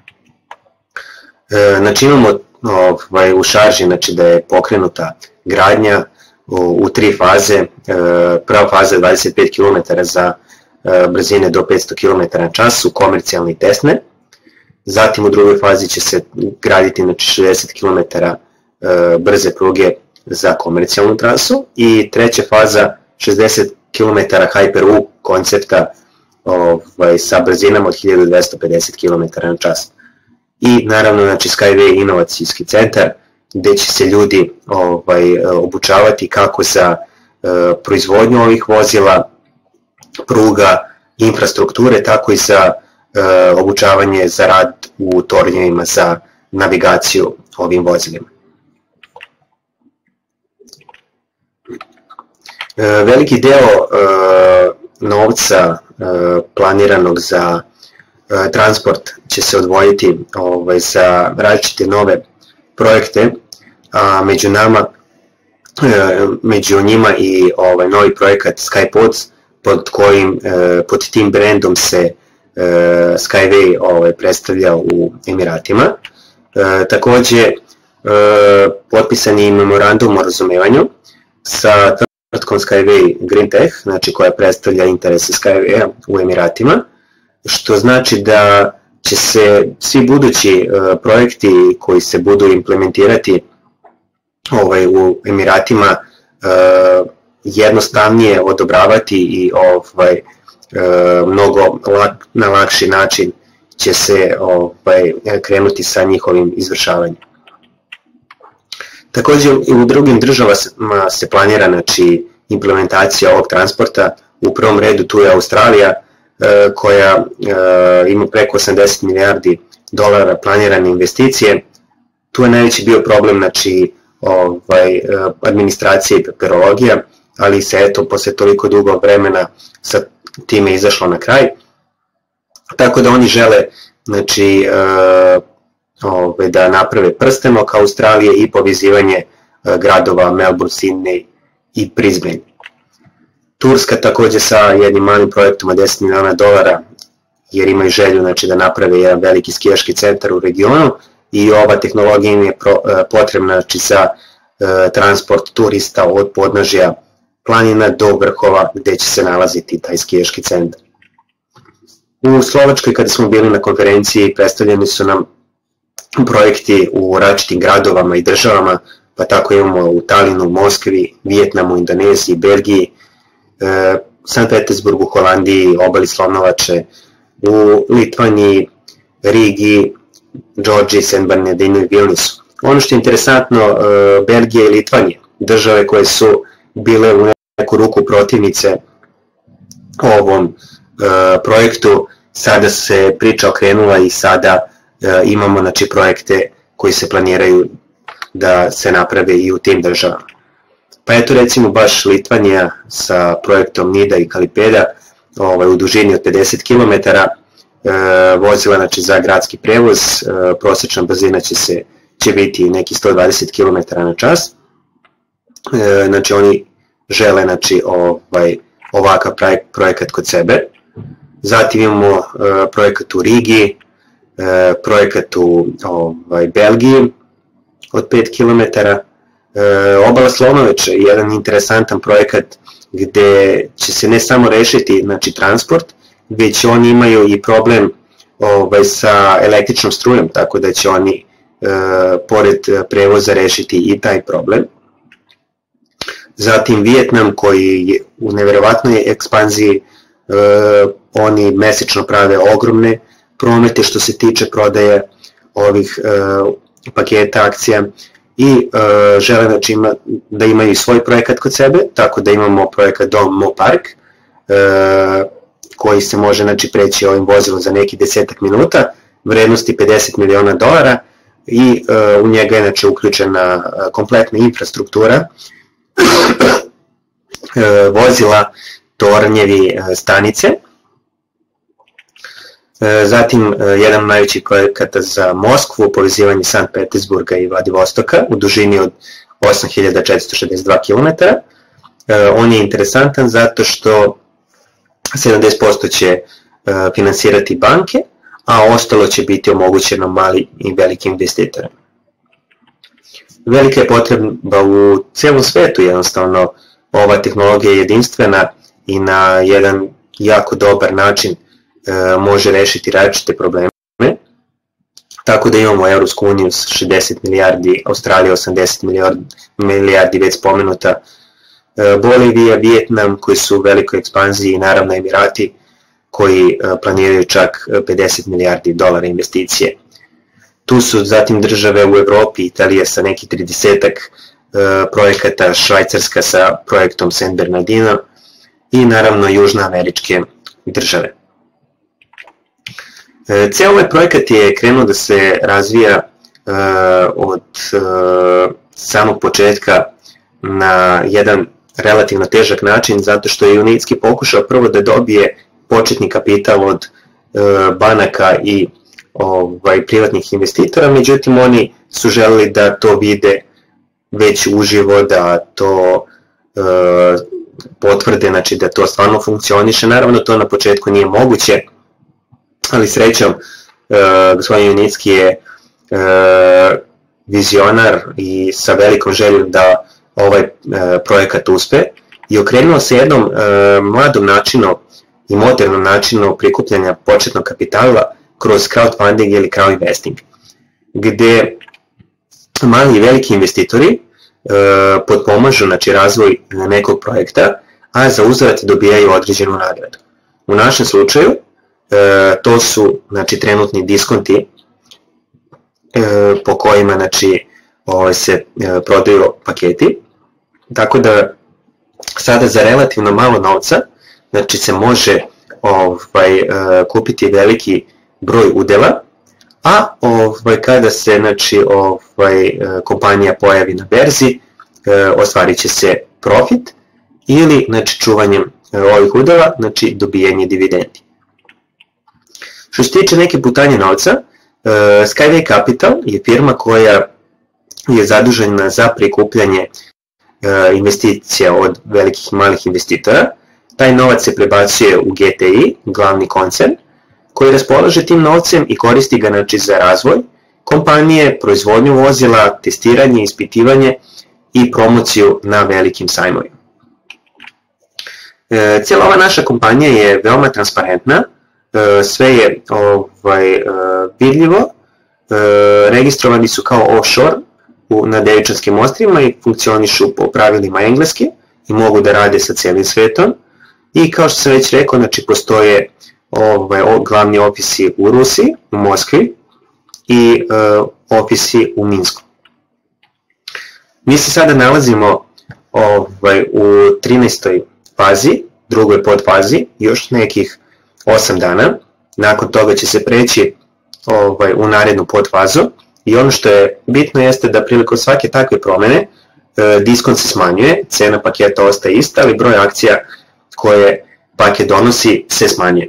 E, znači imamo ovaj, u šarži znači, da je pokrenuta gradnja u, u tri faze. E, prva faza je dvadeset pet kilometara za e, brzine do petsto kilometara na čas, su komercijalne i testne. Zatim u drugoj fazi će se graditi znači, šezdeset kilometara e, brze pruge za komercijalnu trasu i treća faza šezdeset kilometara Hyper-U koncepta ovaj, sa brzinama od hiljadu dvesta pedeset kilometara na čas. I naravno znači, Skyway inovacijski centar gde će se ljudi ovaj, obučavati kako za uh, proizvodnju ovih vozila, pruga, infrastrukture, tako i za uh, obučavanje za rad u tornjevima za navigaciju ovim vozilima. Uh, veliki deo uh, novca uh, planiranog za uh, transport će se odvojiti ovaj, za različite nove projekte, a među nama, uh, među njima i ovaj, novi projekat Skypods, pod kojim, uh, pod tim brendom se uh, Skyway ovaj, predstavlja u Emiratima. Uh, takođe, uh, potpisan je memorandum o razumevanju sa tvrtkom Skyway Green Tech, znači koja predstavlja interese Skyway u Emiratima, što znači da će se svi budući uh, projekti koji se budu implementirati ovaj, u Emiratima uh, jednostavnije odobravati i ovaj, uh, mnogo lak, na lakši način će se ovaj, krenuti sa njihovim izvršavanjem. Takođe i u drugim državama se planira znači, implementacija ovog transporta. U prvom redu tu je Australija koja ima preko osamdeset milijardi dolara planirane investicije. Tu je najveći bio problem znači, ovaj, administracija i papirologija, ali se eto posle toliko dugo vremena sa time izašlo na kraj. Tako da oni žele, znači, ovaj, da naprave prsten oko Australije i povezivanje gradova Melbourne, Sydney i Brisbane. Turska takođe sa jednim malim projektom od deset miliona dolara, jer imaju želju, znači, da naprave jedan veliki skijaški centar u regionu i ova tehnologija im je potrebna, znači, za transport turista od podnožja planina do vrhova gde će se nalaziti taj skijaški centar. U Slovačkoj, kada smo bili na konferenciji, predstavljeni su nam projekti u različitim gradovama i državama, pa tako imamo u Talinu, Moskvi, Vijetnamu, Indoneziji, Belgiji, Sankt Petersburgu, Holandiji, obali Slonovače, u Litvaniji, Rigi, Đorđiji, Saint Bernardinu i Vilniusu. Ono što je interesantno, Belgija i Litvanija, države koje su bile u neku ruku protivnice ovom projektu, sada se priča okrenula i sada imamo, znači, projekte koji se planiraju da se naprave i u tim državama. Pa eto, recimo baš Litvanija sa projektom Nida i Kalipeda, ovaj, u dužini od pedeset kilometara, e, vozila, znači, za gradski prevoz, e, prosečna brzina će, se, će biti neki sto dvadeset kilometara na čas. E, znači oni žele, znači, ovaj, ovakav projekat kod sebe. Zatim imamo e, projekat u Rigi, e, projekat u ovaj, Belgiji od pet kilometara, e, obala Slonovače, jedan interesantan projekat gde će se ne samo rešiti, znači, transport, već oni imaju i problem ovaj, sa električnom strujom, tako da će oni e, pored prevoza rešiti i taj problem. Zatim Vijetnam, koji je u neverovatnoj ekspanziji, e, oni mesečno prave ogromne promete što se tiče prodaje ovih e, paketa akcija i e, žele, znači, ima, da imaju i svoj projekat kod sebe, tako da imamo projekat Dom Mo Park, e, koji se može, znači, preći ovim vozilom za neki desetak minuta, vrednosti pedeset miliona dolara i e, u njega je, znači, uključena kompletna infrastruktura, e, vozila, tornjevi, stanice. E, zatim e, jedan od najvećih projekata za Moskvu, povezivanje Sankt Petersburga i Vladivostoka u dužini od osam hiljada četiristo šezdeset dva kilometara. E, on je interesantan zato što sedamdeset posto će e, finansirati banke, a ostalo će biti omogućeno mali i veliki investitorima. Velika je potreba u celom svetu, jednostavno ova tehnologija je jedinstvena i na jedan jako dobar način e, može rešiti različite probleme. Tako da imamo Evropsku uniju s šezdeset milijardi, Australija osamdeset milijardi već spomenuta, e, Bolivija, Vijetnam koji su u velikoj ekspanziji i naravno Emirati koji e, planiraju čak pedeset milijardi dolara investicije. Tu su zatim države u Evropi, Italija sa neki tridesetak e, projekata, Švajcarska sa projektom Saint Bernardino i naravno južnoameričke države. E, Ceo ovaj projekat je krenuo da se razvija e, od e, samog početka na jedan relativno težak način, zato što je Unitski pokušao prvo da dobije početni kapital od e, banaka i ovaj, privatnih investitora, međutim oni su želeli da to vide već uživo, da to e, potvrde, znači da to stvarno funkcioniše. Naravno to na početku nije moguće, ali srećom e, gospodin Junicki je e, vizionar i sa velikom željom da ovaj e, projekat uspe i okrenuo se jednom e, mladom načinu i modernom načinu prikupljanja početnog kapitala kroz crowdfunding ili crowdinvesting, gde mali i veliki investitori e, potpomažu, znači, razvoj nekog projekta, a za uzvrat dobijaju određenu nagradu. U našem slučaju e, to su, znači, trenutni diskonti e, po kojima, znači, ovaj, se e, prodaju paketi, tako da sada za relativno malo novca, znači, se može ovaj, e, kupiti veliki broj udela, a ovaj, kada se znači, ovaj, kompanija pojavi na berzi, ostvarit će se profit ili znači, čuvanjem ovih udela, znači dobijanje dividendi. Što se tiče neke putanje novca, Skyway Capital je firma koja je zadužena za prikupljanje investicija od velikih i malih investitora. Taj novac se prebacuje u G T I, glavni koncern, koji raspolaže tim novcem i koristi ga znači, za razvoj kompanije, proizvodnju vozila, testiranje, ispitivanje i promociju na velikim sajmovima. Cijela ova naša kompanija je veoma transparentna, sve je ovaj, vidljivo, registrovani su kao offshore na Devičanskim ostrvima i funkcionišu po pravilima engleske i mogu da rade sa celim svetom. I kao što sam već rekao, znači, postoje ovaj, glavni ofisi u Rusiji, u Moskvi i uh, ofisi u Minsku. Mi se sada nalazimo ovaj, u trinaestoj fazi, drugoj podfazi, još nekih osam dana. Nakon toga će se preći ovaj, u narednu podfazu i ono što je bitno jeste da prilikom svake takve promene uh, diskont se smanjuje, cena paketa ostaje ista, ali broj akcija koje paket donosi se smanjuje.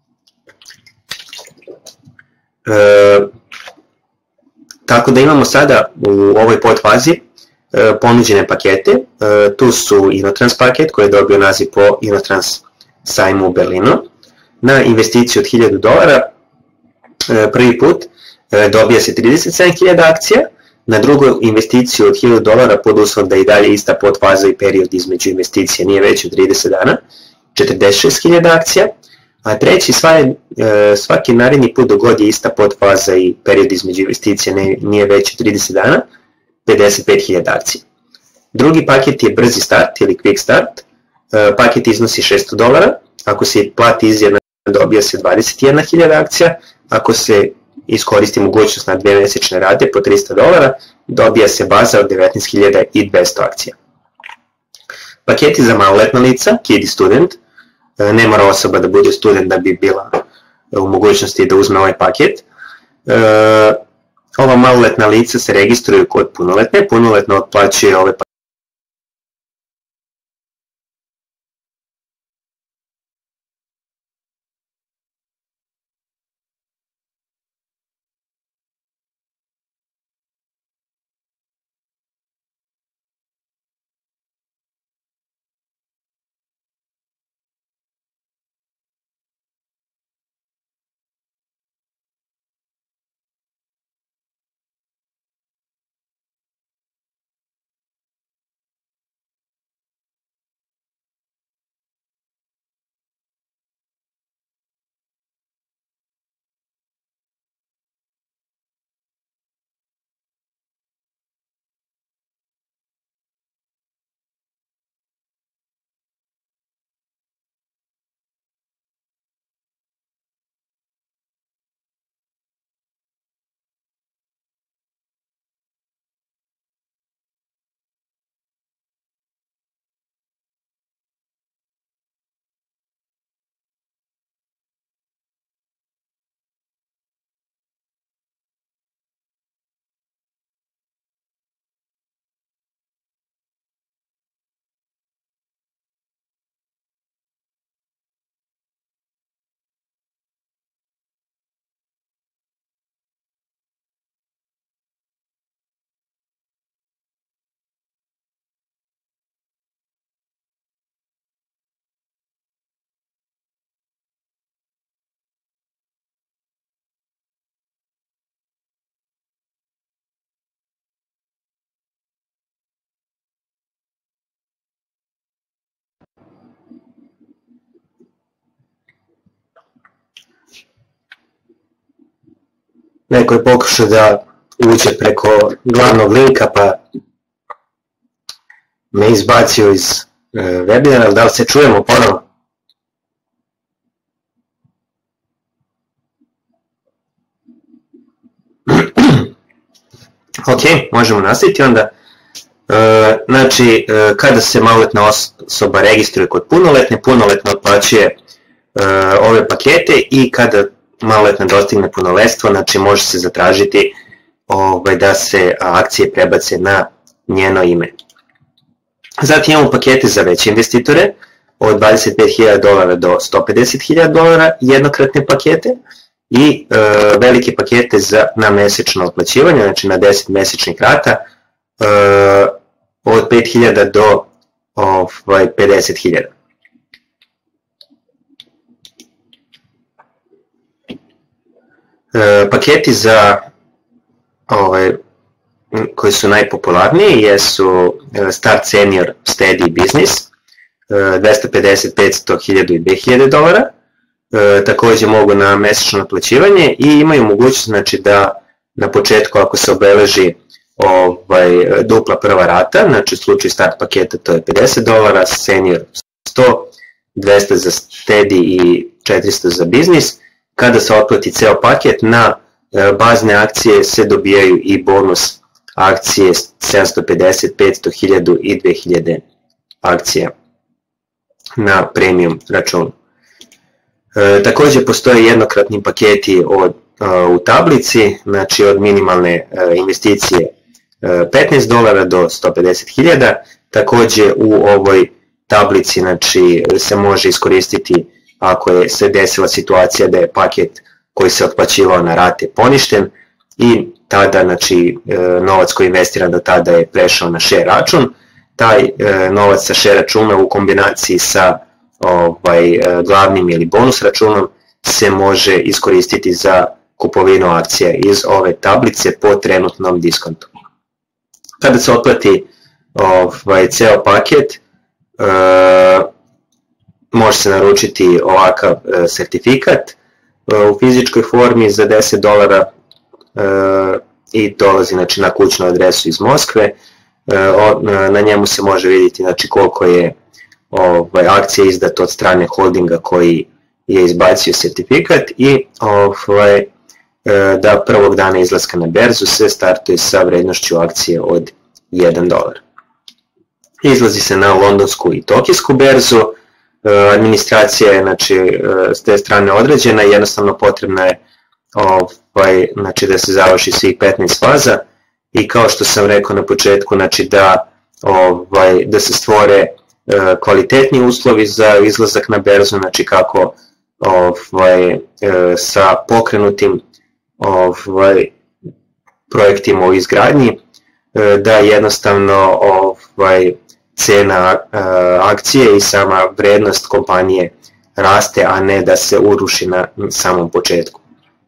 E, tako da imamo sada u ovoj podfazi e, ponuđene pakete, e, tu su Inotrans paket koji je dobio naziv po Inotrans sajmu u Berlinu, na investiciju od hiljadu dolara, e, prvi put e, dobija se trideset sedam hiljada akcija, na drugu investiciju od hiljadu dolara pod uslovom da i dalje ista podfaza i period između investicije nije veći od trideset dana, četrdeset šest hiljada akcija, a treći svaki naredni put dok god je ista podfaza i period između investicija nije veći od trideset dana, pedeset pet hiljada akcija. Drugi paket je brzi start ili quick start, paket iznosi šesto dolara, ako se plati izjedna dobija se dvadeset jedna hiljada akcija, ako se iskoristi mogućnost na dve mesečne rate po trista dolara, dobija se baza od devetnaest hiljada dvesta akcija. Paketi za maloletna lica, Kid i student, ne mora osoba da bude student da bi bila u mogućnosti da uzme ovaj paket. Ova maloletna lica se registruju kod punoletne, punoletno otplaćuje ove pakete. Neko je pokušao da uđe preko glavnog linka pa me izbacio iz e, webinara, da li se čujemo ponovo? Ok, možemo nastaviti onda. E, znači, e, kada se maloletna osoba registruje kod punoletne, punoletna otplaćuje e, ove pakete i kada maloletna dostigne punoletstvo, znači može se zatražiti ovaj, da se akcije prebace na njeno ime. Zatim imamo pakete za veće investitore od dvadeset pet hiljada dolara do sto pedeset hiljada dolara, jednokratne pakete, i e, velike pakete za, na mesečno otplaćivanje, znači na deset mesečnih rata, e, od pet hiljada do ovaj, pedeset hiljada. E, paketi za ovaj, koji su najpopularniji jesu Start Senior Steady Business, dvesta pedeset, petsto, hiljadu i dve hiljade dolara, e, također mogu na mesečno otplaćivanje i imaju mogućnost, znači, da na početku ako se obeleži ovaj, dupla prva rata, znači u slučaju start paketa to je pedeset dolara, senior sto, dvesta za steady i četiristo za biznis. Kada se otplati ceo paket, na e, bazne akcije se dobijaju i bonus akcije sedamsto pedeset, petsto, hiljadu i dve hiljade akcija na premium računu. E, također postoje jednokratni paketi od, a, u tablici, znači od minimalne a, investicije a, petnaest dolara do sto pedeset hiljada. Također u ovoj tablici, znači, se može iskoristiti ako je se desila situacija da je paket koji se otplaćivao na rate poništen i tada, znači, novac koji je investiran do tada je prešao na share račun. Taj novac sa share računa u kombinaciji sa ovaj, glavnim ili bonus računom se može iskoristiti za kupovinu akcija iz ove tablice po trenutnom diskontu. Kada se otplati ovaj, ceo paket, e, može se naručiti ovakav e, sertifikat e, u fizičkoj formi za deset dolara e, i dolazi, znači, na kućnu adresu iz Moskve. E, o, na njemu se može vidjeti, znači, koliko je ovaj, akcija izdato od strane holdinga koji je izbacio sertifikat i ovaj, e, da prvog dana izlaska na berzu se startuje sa vrednošću akcije od jedan dolar. Izlazi se na londonsku i tokijsku berzu. Administracija je, znači, s te strane određena, jednostavno potrebna je ovaj, znači, da se završi svih petnaest faza i kao što sam rekao na početku, znači, da, ovaj, da se stvore kvalitetni uslovi za izlazak na berzu, znači kako ovaj, sa pokrenutim ovaj, projektima u izgradnji, da jednostavno ovaj, cena akcije i sama vrednost kompanije raste, a ne da se uruši na samom početku.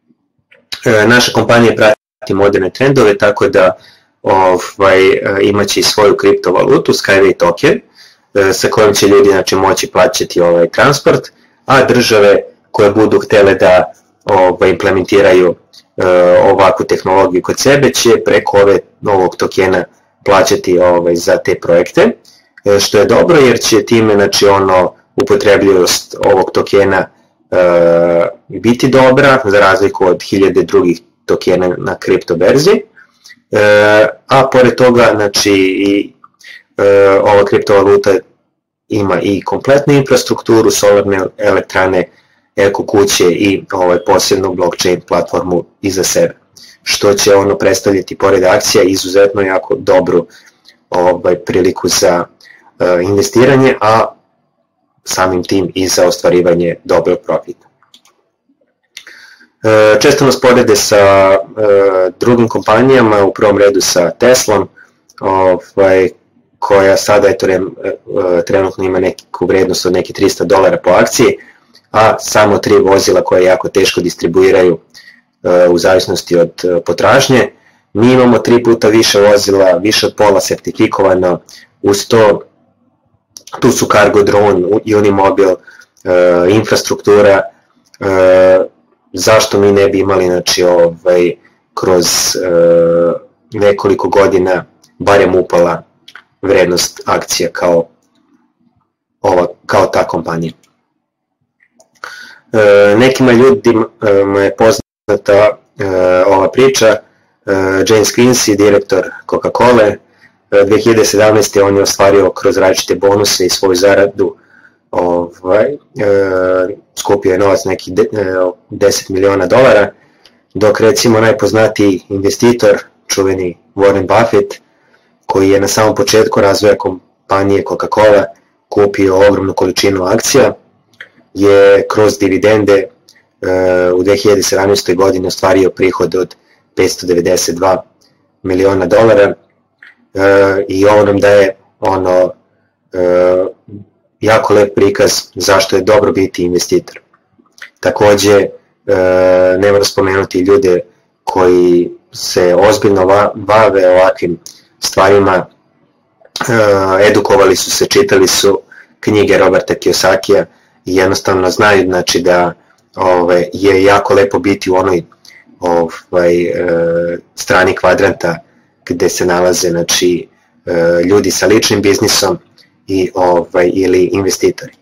Naša kompanija prati moderne trendove, tako da ovaj, imaće i svoju kriptovalutu, Skyway token, sa kojom će ljudi, znači, moći plaćati ovaj transport, a države koje budu htjele da ovaj, implementiraju e, ovakvu tehnologiju kod sebe će preko ove, ovog tokena plaćati ovaj, za te projekte, e, što je dobro jer će time, znači, ono, upotrebljivost ovog tokena e, biti dobra, za razliku od hiljade drugih tokena na kripto berzi, e, a pored toga, znači, i e, ova kriptovaluta ima i kompletnu infrastrukturu, solarne elektrane, eko kuće i ovaj, posebnu blockchain platformu iza sebe, što će ono predstavljati pored akcija izuzetno jako dobru ovaj, priliku za uh, investiranje, a samim tim i za ostvarivanje dobrog profita. Uh, često nas porede sa uh, drugim kompanijama, u prvom redu sa Teslom, ovaj, koja sada eto, trenutno ima neku vrednost od nekih trista dolara po akciji, a samo tri vozila koje jako teško distribuiraju u zavisnosti od potražnje. Mi imamo tri puta više vozila, više od pola sertifikovano, uz to tu su Cargo Drone, Unimobil, infrastruktura, zašto mi ne bi imali, znači, ovaj, kroz nekoliko godina barem upala vrednost akcija kao, ova, kao ta kompanija. E, nekima ljudima je poznata e, ova priča, e, James Quincy, direktor Coca-Cola, e, dve hiljade sedamnaeste. on je ostvario kroz različite bonuse i svoju zaradu ovaj, e, skupio je novac neki de, e, deset miliona dolara, dok recimo najpoznatiji investitor, čuveni Warren Buffett, koji je na samom početku razvoja kompanije Coca-Cola kupio ogromnu količinu akcija, je kroz dividende e, u dve hiljade sedamnaestoj. godini ostvario prihod od petsto devedeset dva miliona dolara, e, i ovo nam daje ono e, jako lep prikaz zašto je dobro biti investitor. Takođe, e, ne moram spomenuti ljude koji se ozbiljno va, bave ovakvim stvarima, e, edukovali su se, čitali su knjige Roberta Kiyosakija i jednostavno znaju, znači, da ove, je jako lepo biti u onoj ovaj, e, strani kvadranta gde se nalaze, znači, e, ljudi sa ličnim biznisom i ovaj, ili investitori.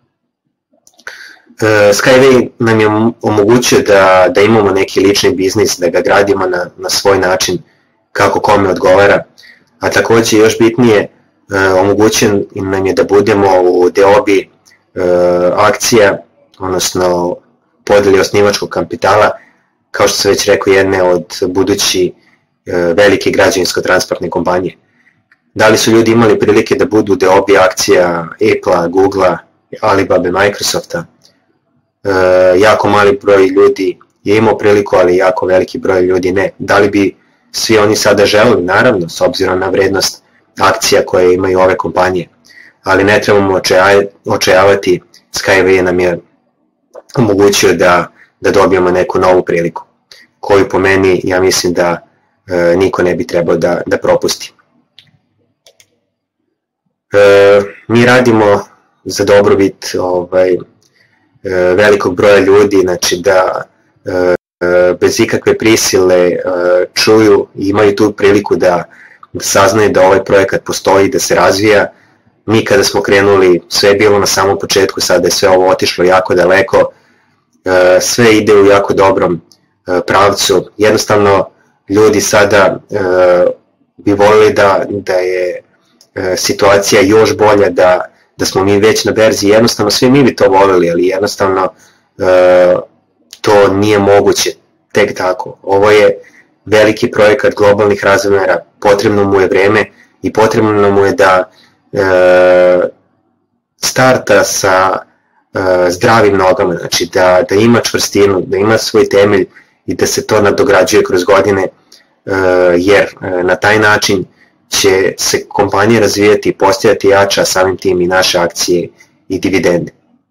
E, Skyway nam je omogućio da, da imamo neki lični biznis, da ga gradimo na, na svoj način kako kome odgovara, a takođe još bitnije, e, omogućen nam je da budemo u deobi e, akcija, odnosno podeli osnivačkog kapitala, kao što sam već rekao, jedne od budući e, velike građevinsko-transportne kompanije. Da li su ljudi imali prilike da budu deobi akcija Apple-a, Google-a, Alibaba, Microsofta? E, jako mali broj ljudi je imao priliku, ali jako veliki broj ljudi ne. Da li bi svi oni sada želeli? Naravno, s obzirom na vrednost akcija koje imaju ove kompanije. Ali ne trebamo očajavati, Skyway nam je omogućio da, da dobijemo neku novu priliku, koju po meni, ja mislim da e, niko ne bi trebao da, da propusti. E, mi radimo za dobrobit ovaj, e, velikog broja ljudi, znači da e, bez ikakve prisile e, čuju i imaju tu priliku da, da saznaju da ovaj projekat postoji, da se razvija. Mi kada smo krenuli, sve je bilo na samom početku, sada je sve ovo otišlo jako daleko, e, sve ide u jako dobrom e, pravcu. Jednostavno, ljudi sada e, bi volili da, da je e, situacija još bolja, da, da smo mi već na berzi. Jednostavno, svi mi bi to volili, ali jednostavno e, to nije moguće tek tako. Ovo je veliki projekat globalnih razmera, potrebno mu je vreme i potrebno mu je da e, starta sa e, zdravim nogama, znači da, da ima čvrstinu, da ima svoj temelj i da se to nadograđuje kroz godine, e, jer e, na taj način će se kompanija razvijati i postajati jača, samim tim i naše akcije i dividende.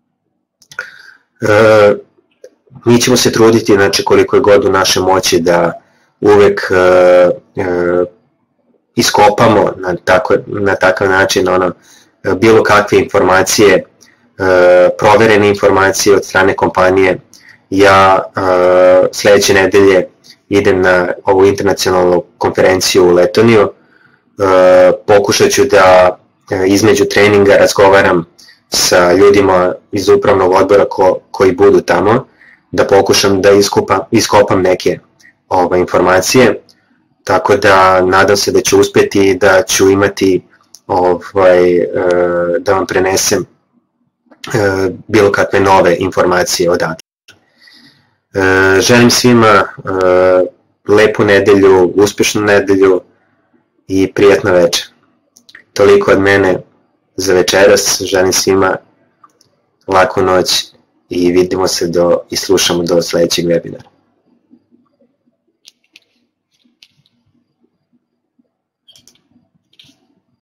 E, mi ćemo se truditi, znači, koliko je god u naše moći da uvek e, e, iskopamo na, tako, na takav način ono, bilo kakve informacije, e, proverene informacije od strane kompanije. Ja e, sledeće nedelje idem na ovu internacionalnu konferenciju u Letoniju, e, pokušat ću da e, između treninga razgovaram sa ljudima iz upravnog odbora ko, koji budu tamo, da pokušam da iskopam, iskopam neke ove, informacije, tako da nadam se da ću uspjeti i da ću imati ovaj, e, da vam prenesem e, bilo kakve nove informacije odatle. E, želim svima e, lepu nedelju, uspješnu nedelju i prijatna večer. Toliko od mene za večeras, želim svima laku noć i vidimo se do, i slušamo do sledećeg webinara.